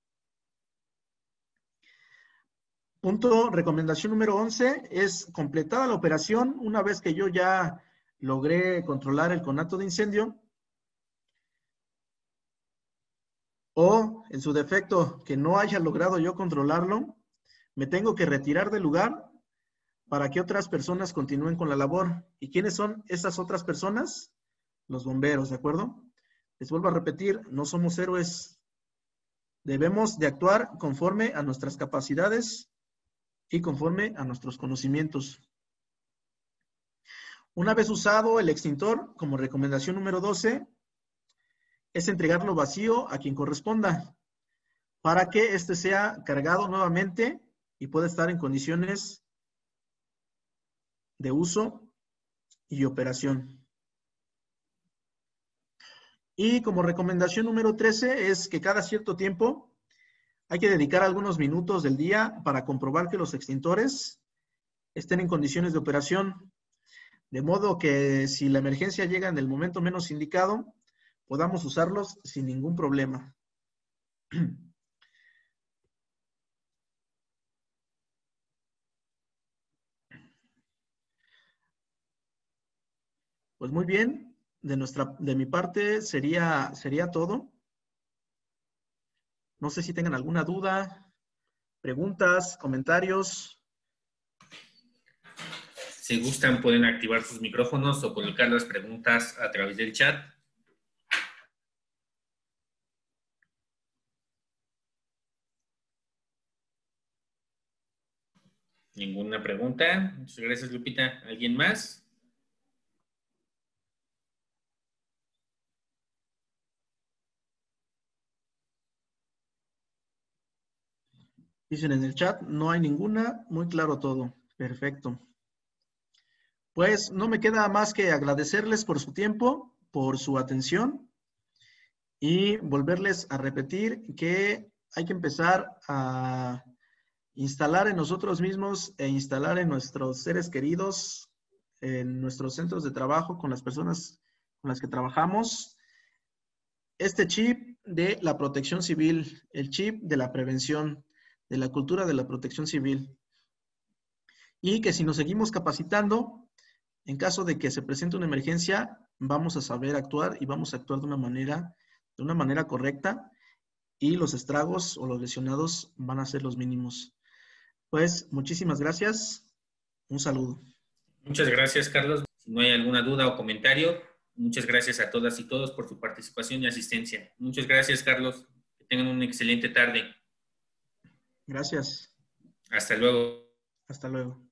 Punto, recomendación número once es completada la operación una vez que yo ya logré controlar el conato de incendio, o en su defecto que no haya logrado yo controlarlo, me tengo que retirar del lugar para que otras personas continúen con la labor. ¿Y quiénes son esas otras personas? Los bomberos, ¿de acuerdo? Les vuelvo a repetir, no somos héroes. Debemos de actuar conforme a nuestras capacidades y conforme a nuestros conocimientos. Una vez usado el extintor, como recomendación número doce, es entregarlo vacío a quien corresponda para que éste sea cargado nuevamente y pueda estar en condiciones de uso y operación. Y como recomendación número trece es que cada cierto tiempo hay que dedicar algunos minutos del día para comprobar que los extintores estén en condiciones de operación, de modo que si la emergencia llega en el momento menos indicado, podamos usarlos sin ningún problema. Pues muy bien, de, nuestra, de mi parte sería, sería todo. No sé si tengan alguna duda, preguntas, comentarios. Si gustan, pueden activar sus micrófonos o colocar las preguntas a través del chat. Ninguna pregunta. Muchas gracias, Lupita. ¿Alguien más? Dicen en el chat, no hay ninguna, muy claro todo. Perfecto. Pues no me queda más que agradecerles por su tiempo, por su atención y volverles a repetir que hay que empezar a instalar en nosotros mismos e instalar en nuestros seres queridos, en nuestros centros de trabajo, con las personas con las que trabajamos, este chip de la protección civil, el chip de la prevención, de la cultura de la protección civil. Y que si nos seguimos capacitando, en caso de que se presente una emergencia, vamos a saber actuar y vamos a actuar de una manera, de una manera correcta y los estragos o los lesionados van a ser los mínimos. Pues muchísimas gracias. Un saludo. Muchas gracias, Carlos. Si no hay alguna duda o comentario, muchas gracias a todas y todos por su participación y asistencia. Muchas gracias, Carlos. Que tengan una excelente tarde. Gracias. Hasta luego. Hasta luego.